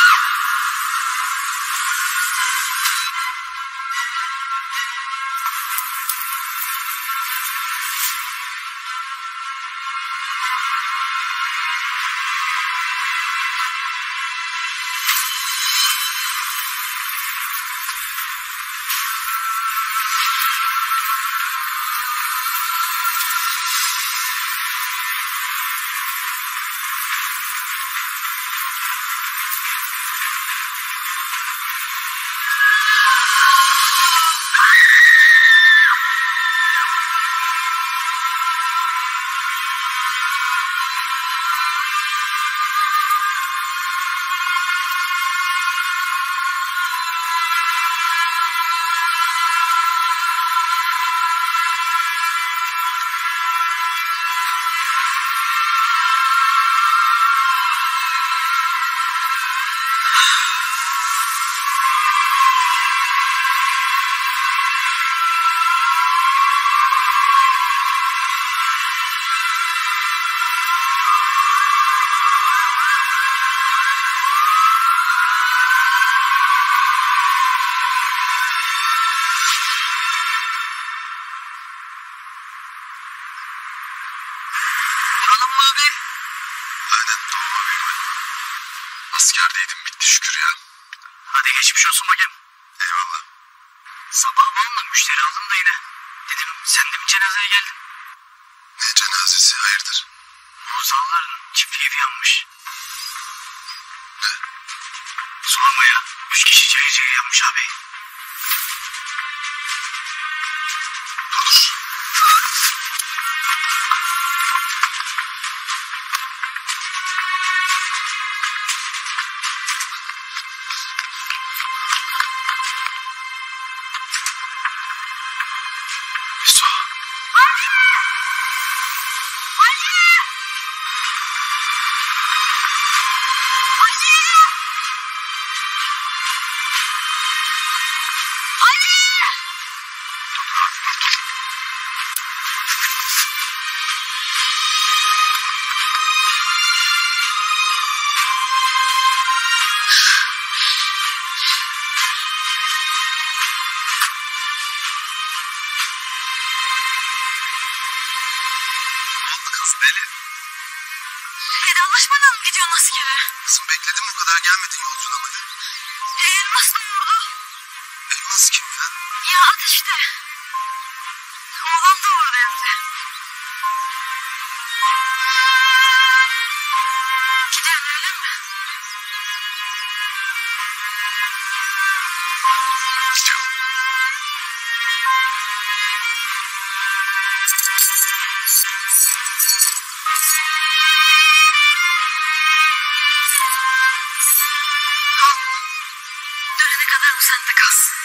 Askerdeydim, bitti şükür ya. Hadi geçmiş olsun bakayım. Eyvallah. Sabah babamla müşteri aldım da yine. Dedim sen de mi cenazeye geldin? Ne cenazesi, hayırdır? Oğuzhanların çiftliği evi yanmış. Sorma ya. Üç kişi cayır cayır yanmış abi. Su. Ali! Ali! Ali! Ali! Ne oldu kız deli? Vedalaşmadan mı gidiyorsun askere? Kızım bekledim o kadar gelmedin yolcuna mı? E, Elmas ne oldu? Elmas kim ya? Ya at işte. Oğlan da orada hem de. Gidiyorsun öyle mi? Gidiyorum. Dönene kadar bu sende kalsın.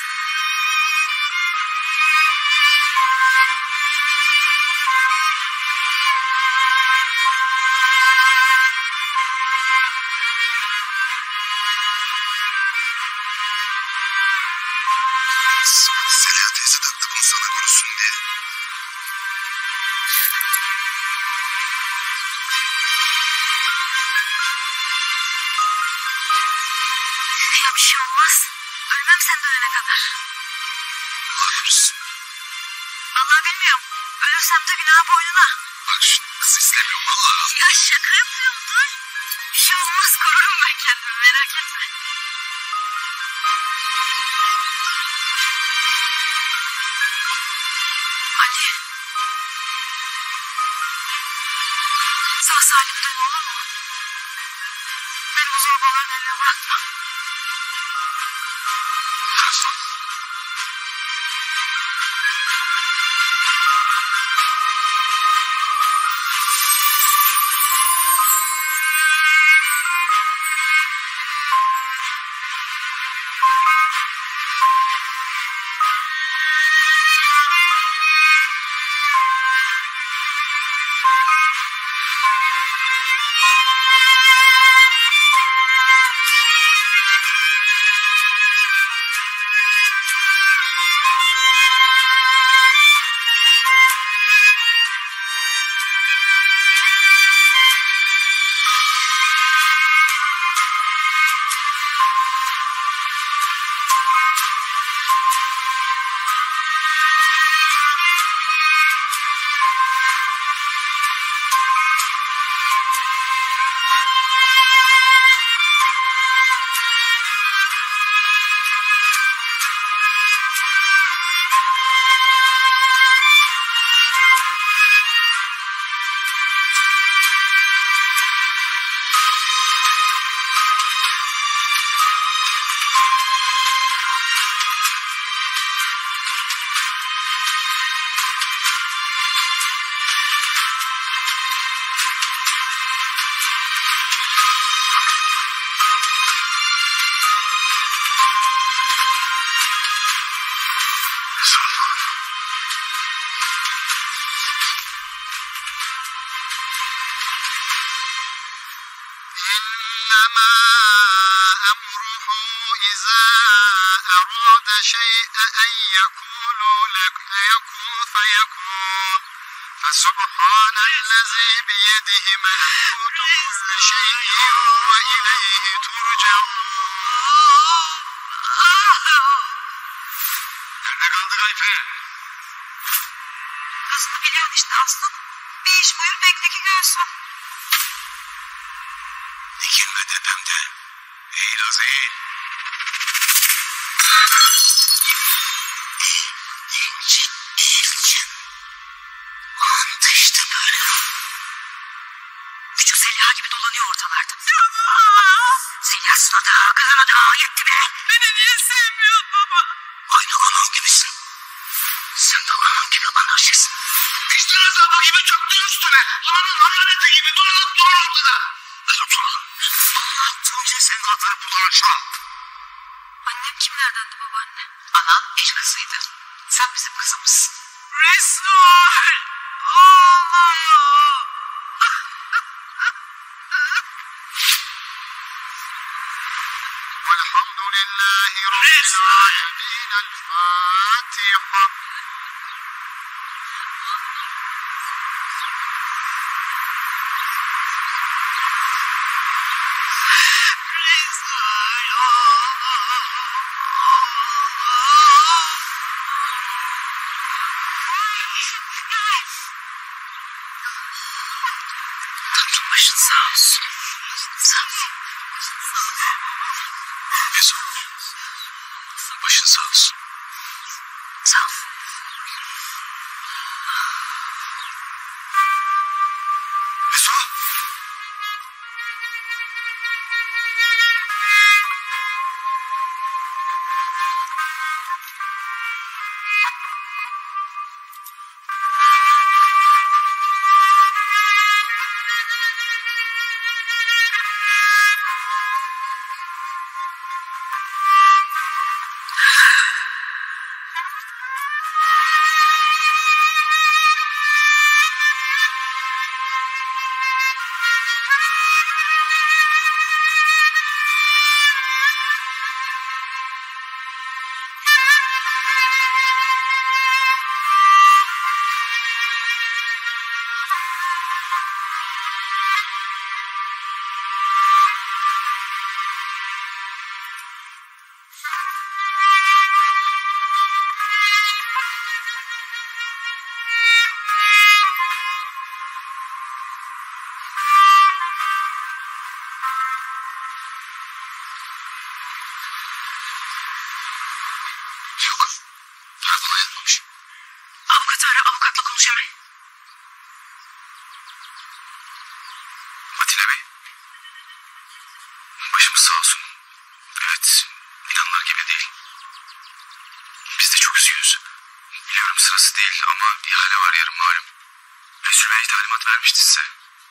Seliha teyze taktı bunu sana korusun diye. Ya bir şey olmaz. Ölmem sen dönene kadar. Allah korusun. Vallahi bilmiyorum. Ölürsem de günah boynuna. Bak şu kızı istemiyorum vallahi. Ya şaka yapıyorum dur. Bir şey olmaz, korurum ben kendimi, merak etme. Ali. Sağ salim dön olur mu? Beni bu zorbaların eline bırakma. Her zaman. إنما أمره إذا أراد شيئا أن يقول لك يكون فيكون فسبحان الذي بيده ملكوت كل شيء وإليه ترجعون. Nerede kaldı Gayfe? Kızını biliyorsun işte Aslı. Bir iş buyur bekle ki görsün. Dikilme dedem de. Eğil az eğil. Eğilcin, eğilcin. Anında işte böyle. Küçük Zeliha gibi dolanıyor ortalarda. Zeliha'sına da, kızına da yetti be. Beni niye sevmiyorsun baba? Aynı anam gibisin. Sen de anam gibi anarşisin. İşte sabah gibi çöktün üstüne. Ananın hayaleti gibi dolanıp durur ortada. Dedim sana. Anlattığım için senin hatırı buradan aşağı. Annem kimlerdendi babaanne? Anan eş kızıydı. Sen bizim kızımızsın. Resul! Oğlum! والحمد لله رب العالمين. الفاتحة. Tanrım başın sağ olsun. Sağ ol. Mesut. Başın sağ olsun. Sağ ol. Mesut. Yok. Telefona yatmamış. Avukatı ara, avukatla konuş hemen. Atilla Bey. Başımız sağ olsun. Evet. İnanılır gibi değil. Biz de çok üzgünüz. Biliyorum sırası değil ama ihale var yarın malum. Resul Bey talimat vermişti size.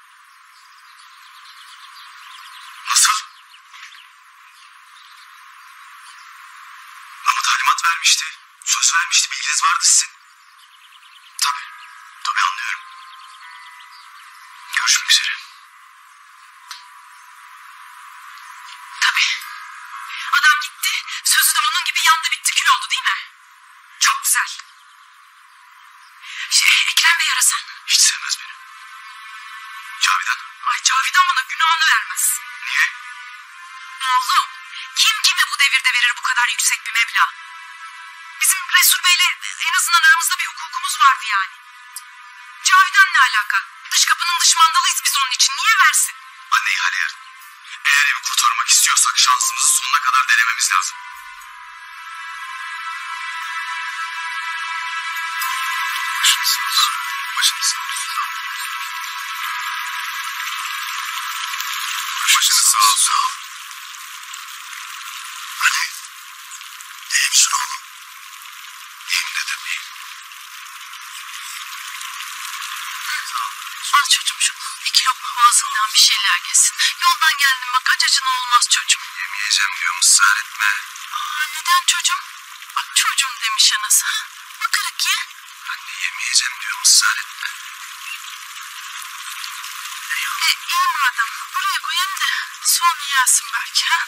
Nasıl? Ama talimat vermişti. Söz vermişti. Bilginiz vardı sizin. Tabii. Tabii anlıyorum. Görüşmek üzere. Tabii. Adam gitti, sözü de onun gibi yandı bitti kül oldu değil mi? Çok güzel. Şey, Ekrem Bey arasan. Hiç sevmez beni. Cavidan. Ay Cavidan bana günahını vermez. Niye? Oğlum, kim kimi bu devirde verir bu kadar yüksek bir meblağ? Bizim Resul Bey'le en azından aramızda bir hukukumuz vardı yani. Cavidan ne alaka? Dış kapının dış mandalıyız biz onun için. Niye versin? Anne ihale yarın. Eğer evi kurtarmak istiyorsak şansımızı sonuna kadar denememiz lazım. Başınız sağ olsun. Başınız sağ olsun. Başınız sağ olsun. Ali. İyi misin oğlum? İyiyim dedem iyiyim. Al çocuğum şunu. İki lokma boğazından bir şeyler yesin. Yoldan geldim bak aç acına olmaz çocuğum. Yemeyeceğim diyorum ısrar etme. Aa, neden çocuğum? Bak çocuğum demiş anası. Bakarak ye. Anne yemeyeceğim diyorum ısrar etme. E, iyi madem. Buraya koyayım da sonra yersin belki ha.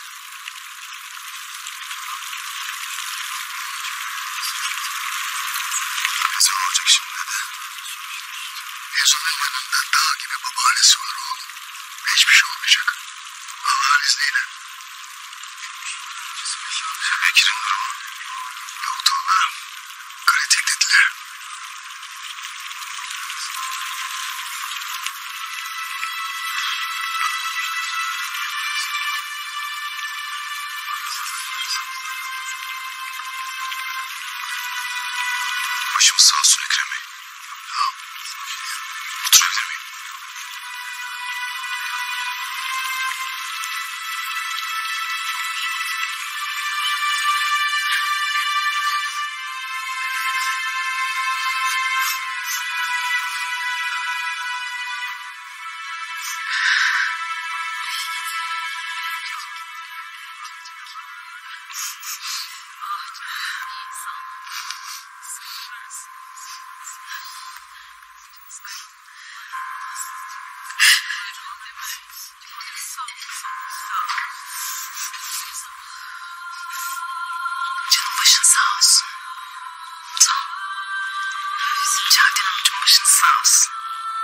Güzel olacak şimdi de. Yazının yanında dağ gibi babaannesi var oğlum. Hiçbir şey olmayacak. Allah'ın izniyle. Bekir'in durumu. Doktorlar kritik dediler. Başımız sağ olsun Ekrem Bey. Tamam. Oturabilir miyim? Başın sağ olsun. Sağ ol. Cavidan Hanımcığım başın sağ olsun.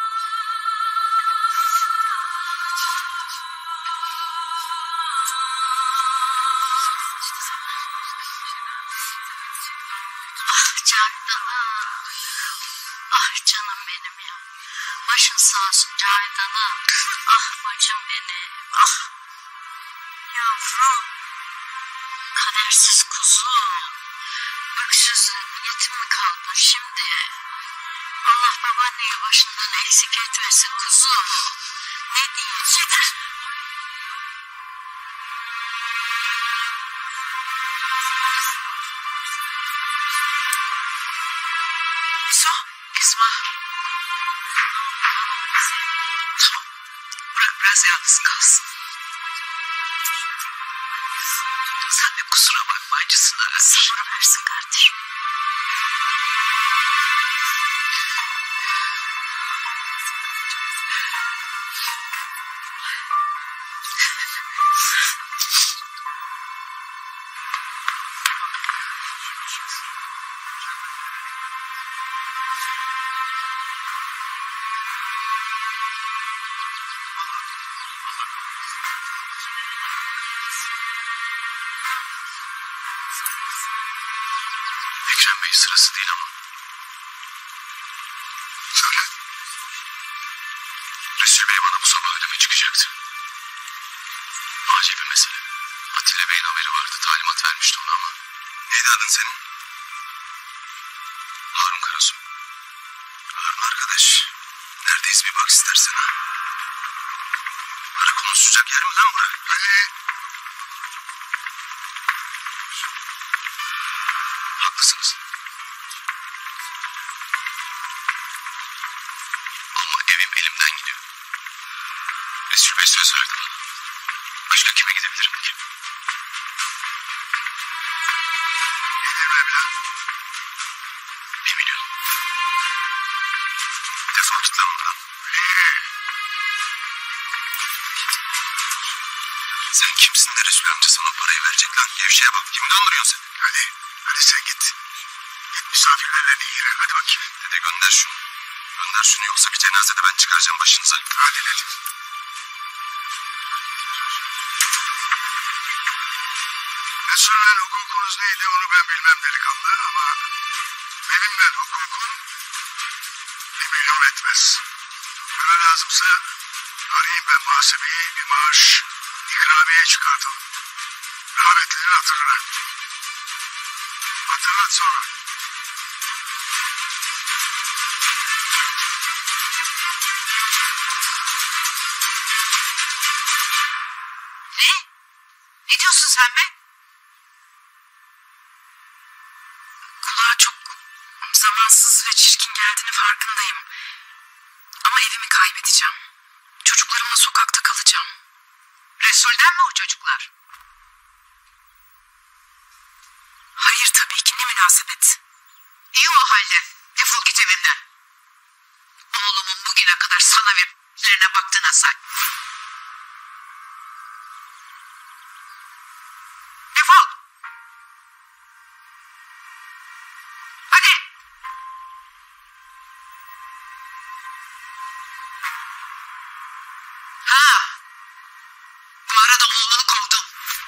Ah Cavidan'ım. Ah canım benim ya. Başın sağ olsun Cavidan'ım. Ah bacım benim. Ah. Yavrum. Kadersiz kuzum. Öksüzün yetim mi kaldın şimdi? Allah babaanneyi başından eksik etmesin kuzum. Ne diyecek? İso, Esma. Tamam. Bırak biraz yalnız kalsın. Sen de kusura bakma acısını arasın. sabır versin kardeşim. Ekrem Bey sırası değil ama. Söyle. Resul Bey bana bu sabah ödeme çıkacaktı. Acil bir mesele. Atilla Bey'in haberi vardı. Talimat vermişti ona ama. Neydi adın senin? Harun Karasu. Harun arkadaş. Neredeyiz bir bak istersen ha. Para konuşacak yer mi lan bura? Hadi. Haklısınız. Ama evim elimden gidiyor. Resul Bey söz verdi bana. Başka kime gidebilirim ki? Nedir meblağ? Bir milyon. Defol git lan buradan. Sen kimsin de Resul amca sana parayı verecek lan? Gevşeye bak. Kimi kandırıyorsun sen? Hadi. Hadi sen git. Git misafirlerle ilgilen. Hadi bakayım. Dede gönder şunu. Gönder şunu yoksa bir cenazede ben çıkaracağım başınıza. Hadi dede. Resul'le hukukunuz neydi onu ben bilmem delikanlı ama benimle hukukun bir milyon etmez. Böyle lazımsa arayayım ben muhasebeyi bir maaş ikramiye çıkartalım. Rahmetlinin hatırına. Hatırlat sonra. Ne? Ne diyorsun sen be? Kulağa çok zamansız ve çirkin geldiğini farkındayım. Ama evimi kaybedeceğim. Çocuklarımla sokakta kalacağım. Resul'den mi o çocuklar? Hayır tabii ki, ne münasebet. İyi o halde. Defol git evimden. Oğlumun bugüne kadar sana verdiklerine baktığına say. Defol. Hadi. Ha. Bu arada oğlunu kovdum.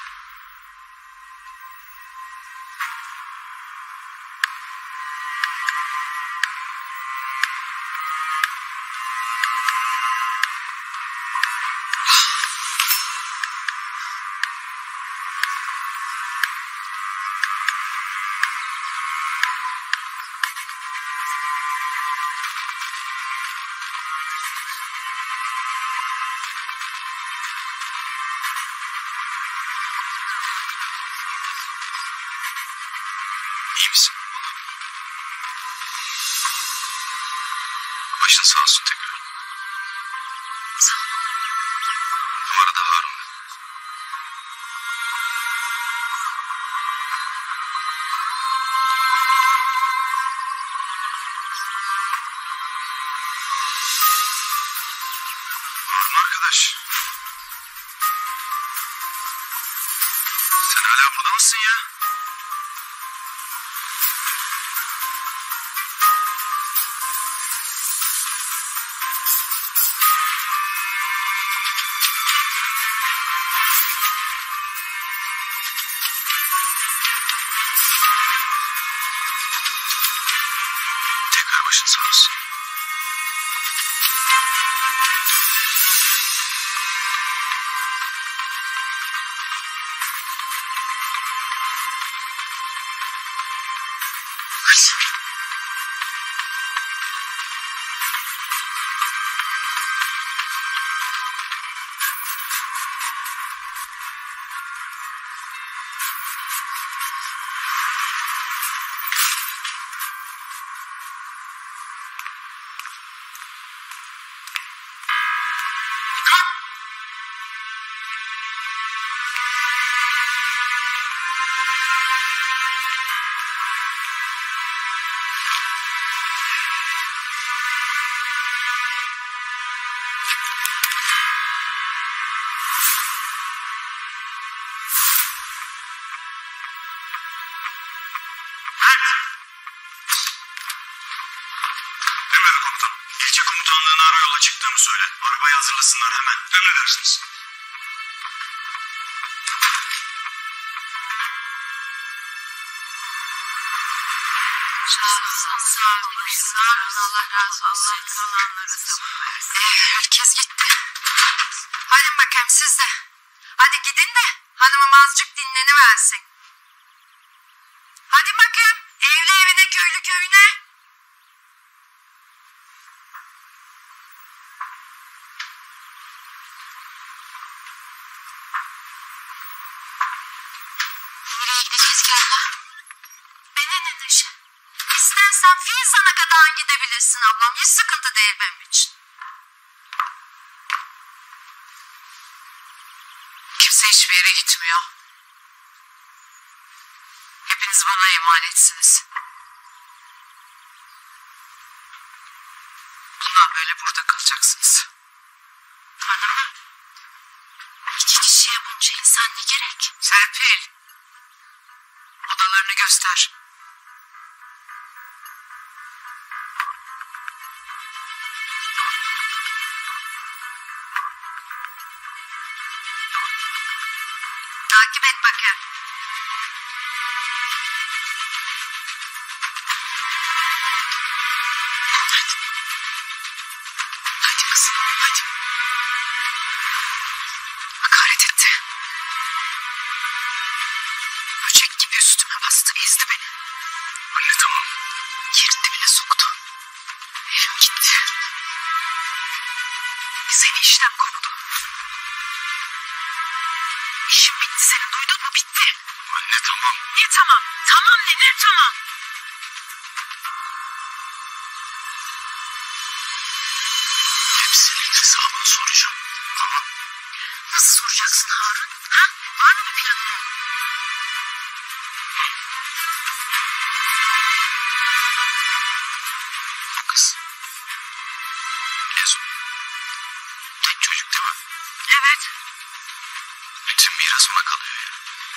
İyi misin? Başın sağ olsun tekrar. Sağ ol. Bu arada Harun ben. Harun arkadaş. Sen hala burada mısın ya? başın sağ olsun. Kız. Emredin komutanım. İlçe komutanlığına ara yola çıktığımı söyle. Arabayı hazırlasınlar hemen. Emredersiniz. Sağ olun, sağ olun, sağ olun. Allah razı olsun. Kalanları sabır versin. Ee, herkes gitti. Hadi bakayım siz de. Hadi gidin de hanımım azıcık dinleniversin. Hadi bakayım. Evli evine, köylü köyüne. Nereye gideceğiz ki abla? Bana ne Neşe? İstersen Filizan'a kadar gidebilirsin ablam. Hiç sıkıntı değil benim için. Kimse hiçbir yere gitmiyor. Hepiniz bana emanetsiniz. Bundan böyle burada kalacaksınız. Hanımım. İki kişiye bunca insan ne gerek? Serpil. Odalarını göster. Takip et bakayım. Hadi kızım, hadi. Hakaret etti. Böcek gibi üstüme bastı, ezdi beni. Anne tamam. Yerin dibine soktu. Evim gitti. Seni işten kovdu. İşim bitti senin, duydun mu? Bitti. Anne tamam. Ne tamam? Tamam ne? Ne tamam? Hepsinin hesabını soracağım. Tamam. Nasıl soracaksın Harun? Ha? Var mı bir planın? Bu kız. Ezo. Tek çocuk değil mi? Evet. Bütün miras ona kalıyor ya.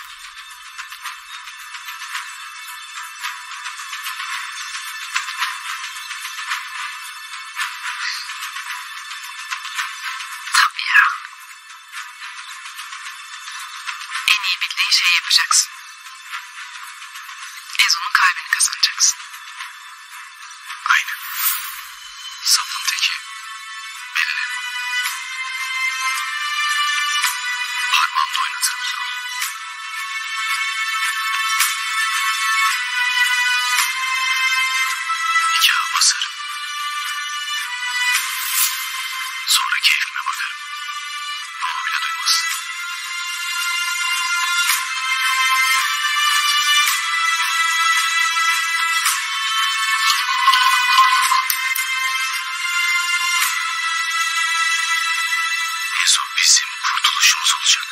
Tabii ya. En iyi bildiğin şeyi yapacaksın. Ezo'nun kalbini kazanacaksın. Aynen. Sapın teki. Belli. Parmağımda oynatırım sonra. Nikahı basarım. Sonra keyfime bakarım. Baba bile duymaz. Ezo bizim kurtuluşumuz olacak.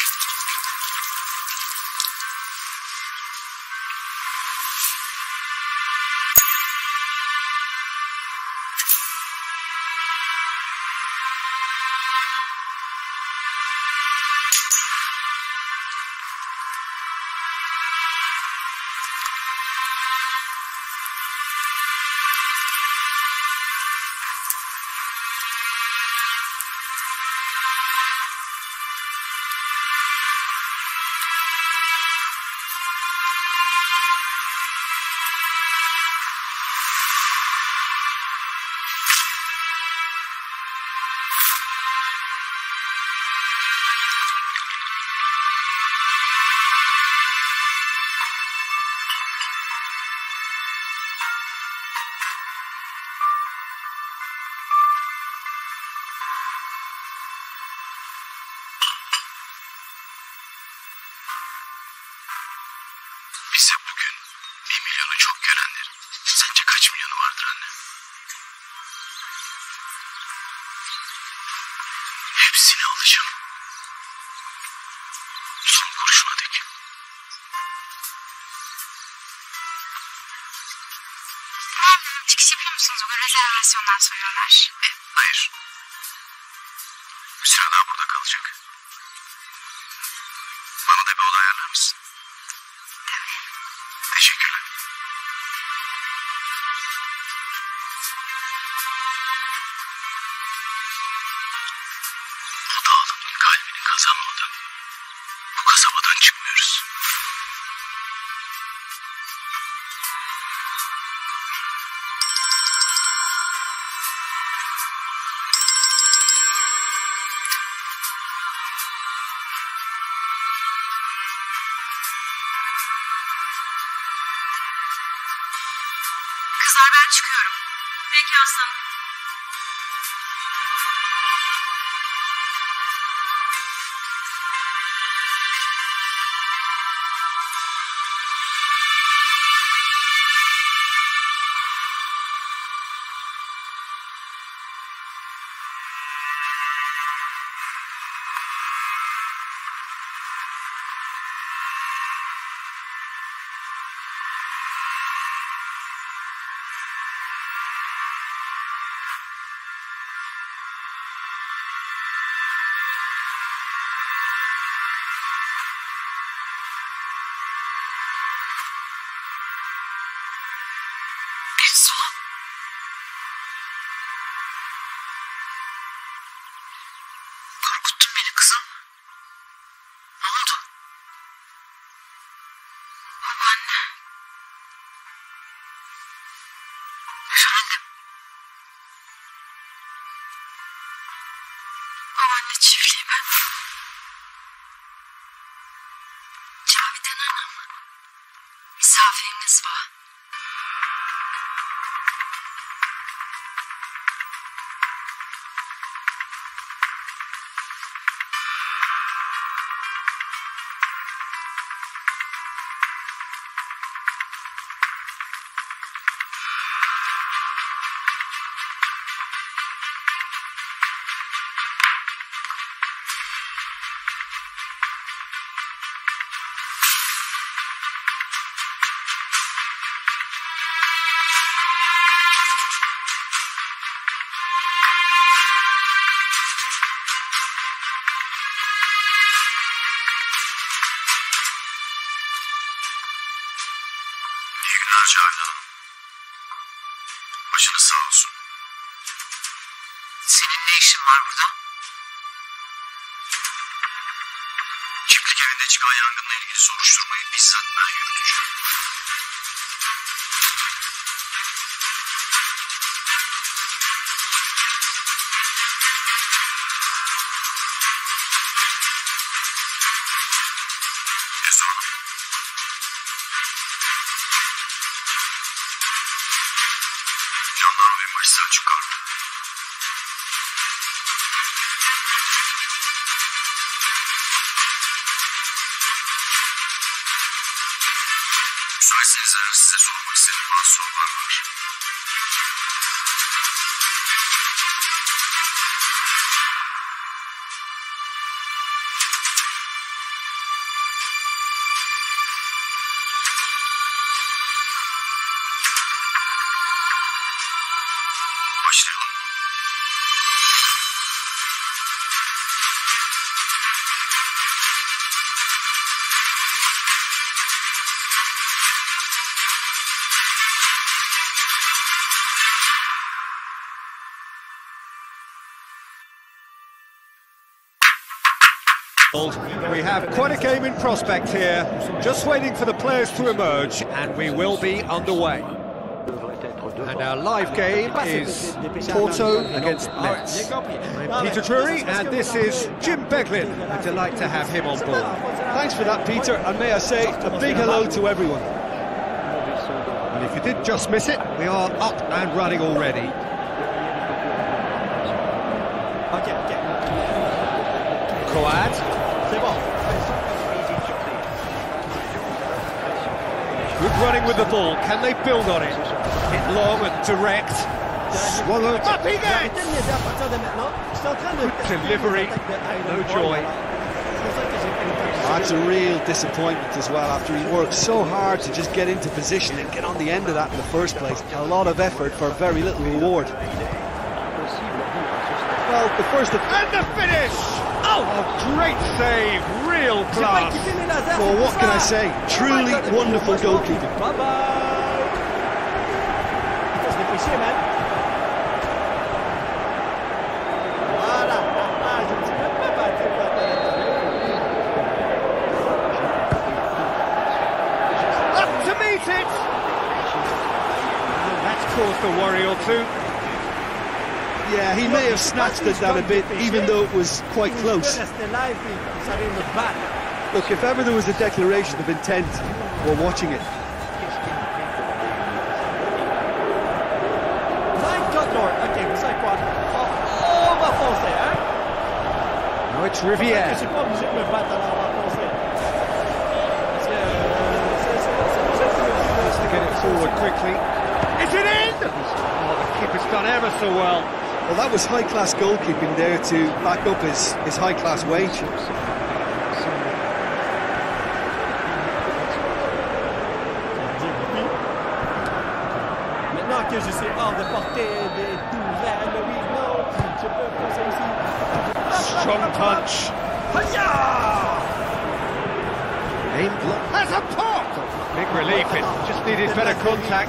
Bize bugün bir milyonu çok görenlerin sence kaç milyonu vardır anne? Hepsini alacağım. Son kurşuna dek. Nerede? Çıkış yapıyor musunuz? Bugün rezervasyondan soruyorlar. E, hayır. Bir süre daha burada kalacak. Bana da bir oda ayarlar mısın? Teşekkürler. O dağılımın kalbini kazanmadan bu kasabadan çıkmıyoruz. Kızlar ben çıkıyorum. Peki aslanım. Su. Korkuttun beni kızım. Ne oldu? Babaanne. Efendim? Babaanne çiftliği ben. Cavidan Hanım. Misafiriniz var. İyi günler Cavidan Hanım. Başınız sağ olsun. Senin ne işin var burada? Çiftlik evinde çıkan yangınla ilgili soruşturmayı bizzat ben yürüteceğim. Efsun Hanım. Jandarma binbaşı Selçuk Karlı. Müsaitseniz eğer size sormak istediğim bazı sorular var. We have quite a game in prospect here, just waiting for the players to emerge, and we will be underway. And our live game is Porto against Metz. I'm Peter Drury, and this is Jim Beglin. A delight to have him on board. Thanks for that, Peter, and may I say a big hello to everyone. And if you did just miss it, we are up and running already. Coad. Good running with the ball. Can they build on it? Hit long and direct. Swallowed. Up he gets! Good delivery. No joy. That's a real disappointment as well, after he worked so hard to just get into position and get on the end of that in the first place. A lot of effort for very little reward. Well, the first... And the finish! Oh, great save, real class. Well, what can I say? Truly wonderful goalkeeping. Up to meet it! That's caused a worry or two. Yeah, he may have snatched at that a bit, even though it was quite close. Look, if ever there was a declaration of intent, we're watching it. Now it's Rivière. Has to get it forward quickly. Is it in? Oh, the keeper's done ever so well. Well, that was high-class goalkeeping there to back up his, his high-class wage. Strong punch. Aimed low. Has a pop! Big relief, it just needed better contact.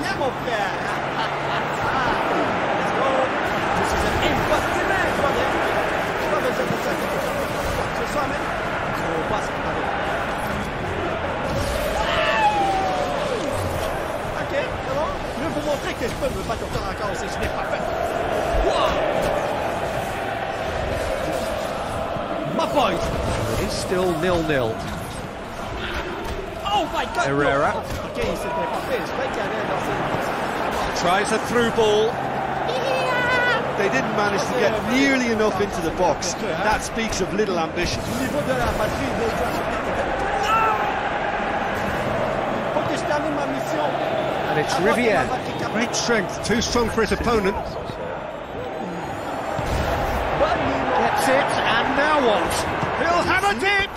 It's still nil nil. Oh my God! Herrera tries a through ball. They didn't manage to get nearly enough into the box. That speaks of little ambition. And it's Rivière. Great strength, too strong for his opponent. Gets it, and now what? He'll have a dip!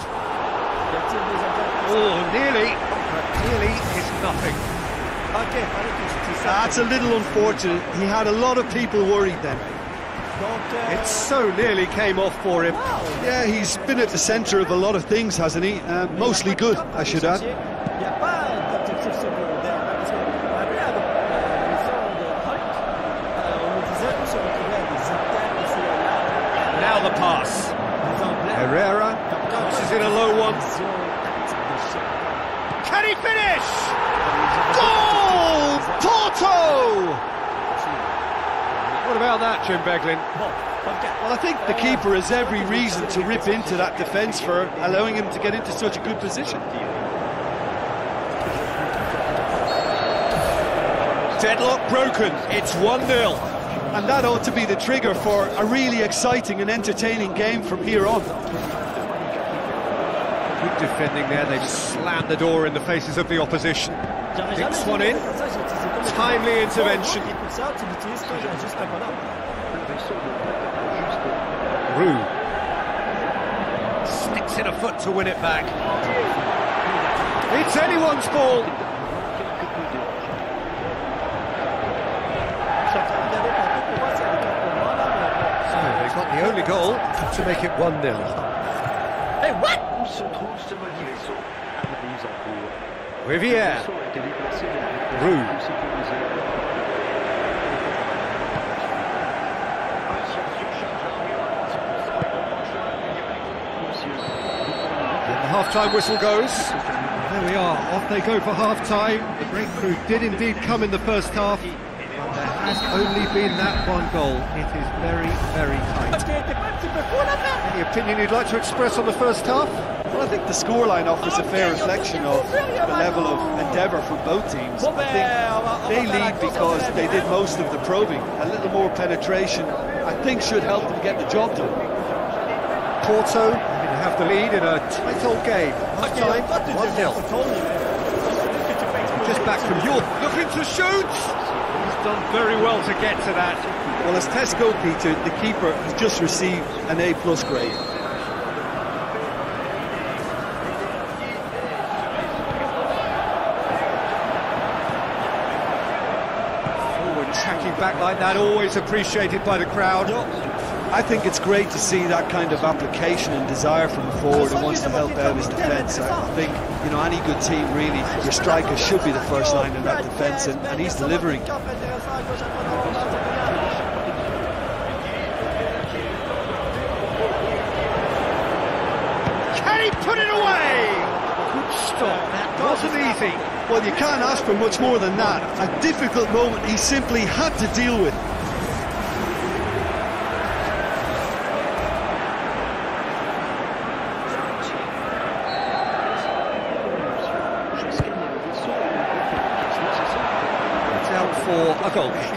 Oh, nearly, but nearly is nothing. That's a little unfortunate. He had a lot of people worried then. It so nearly came off for him. Yeah, he's been at the centre of a lot of things, hasn't he? Uh, mostly good, I should add. Now the pass. Herrera passes in a low one. Can he finish? Goal! Porto! What about that, Jim Beglin? Well, I think the keeper has every reason to rip into that defence for allowing him to get into such a good position. Deadlock broken. It's one nil. And that ought to be the trigger for a really exciting and entertaining game from here on. Good defending there. They've slammed the door in the faces of the opposition. Kicks one in. Timely intervention. Roux sticks in a foot to win it back. It's anyone's ball. So they got the only goal to make it one nil. Hey, what? Rivière. Roux. half-time whistle goes. There we are, off they go for half-time. The breakthrough did indeed come in the first half, but there has only been that one goal. It is very, very tight. Any opinion you'd like to express on the first half? Well, I think the scoreline offers a fair reflection of the level of endeavour from both teams. I think they lead because they did most of the probing. A little more penetration, I think, should help them get the job done. Porto have the lead in a tight old game. Half-time, one nil. Just back from York, looking to shoot! He's done very well to get to that. Well, as Tesco, Peter, the keeper has just received an A plus grade. Forward tracking back like that, always appreciated by the crowd. I think it's great to see that kind of application and desire from a forward who wants to help out his defence. I think, you know, any good team really, your striker should be the first line in that defence, and, and he's delivering. Can he put it away? Good stop, that wasn't easy. Well, you can't ask for much more than that. A difficult moment he simply had to deal with. For a goal kick.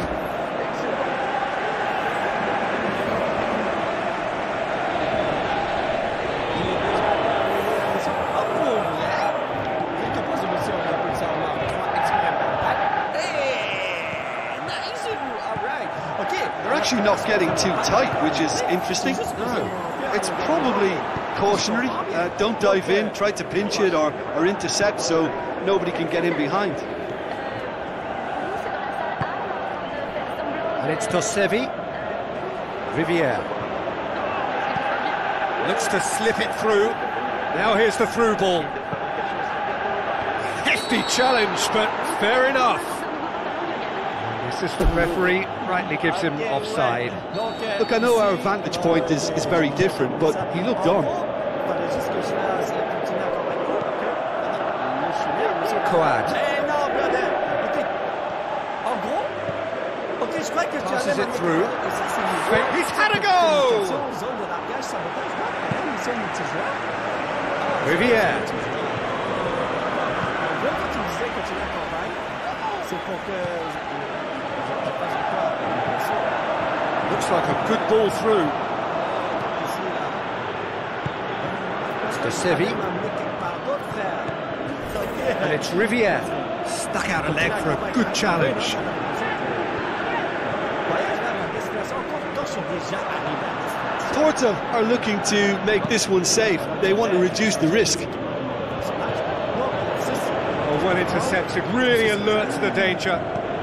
They're actually not getting too tight, which is interesting. No, it's probably cautionary. Uh, don't dive in, try to pinch it or, or intercept so nobody can get in behind. And it's Tosevi. Riviere. Looks to slip it through. Now here's the through ball. Hefty challenge, but fair enough. And the assistant referee rightly gives him offside. Look, I know our vantage point is, is very different, but he looked on. Coad. Passes it through. He's had a go! Riviere. Looks like a good ball through. It's Tosevi. And it's Riviere. Stuck out a leg for a good challenge. Porto are looking to make this one safe. They want to reduce the risk. Oh, well intercepted, really alert to the danger.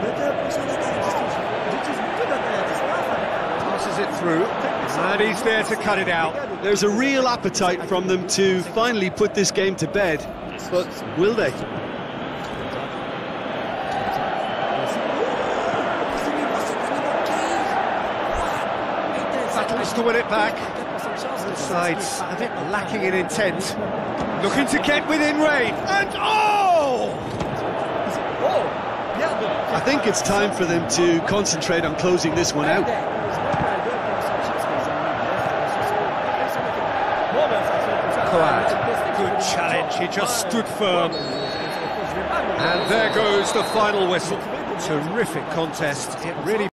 Passes it through, and he's there to cut it out. There's a real appetite from them to finally put this game to bed, but will they? Battles to win it back. The side's a bit lacking in intent. Looking to get within range, and oh! I think it's time for them to concentrate on closing this one out. Coad, good challenge, he just stood firm. And there goes the final whistle. Terrific contest, it really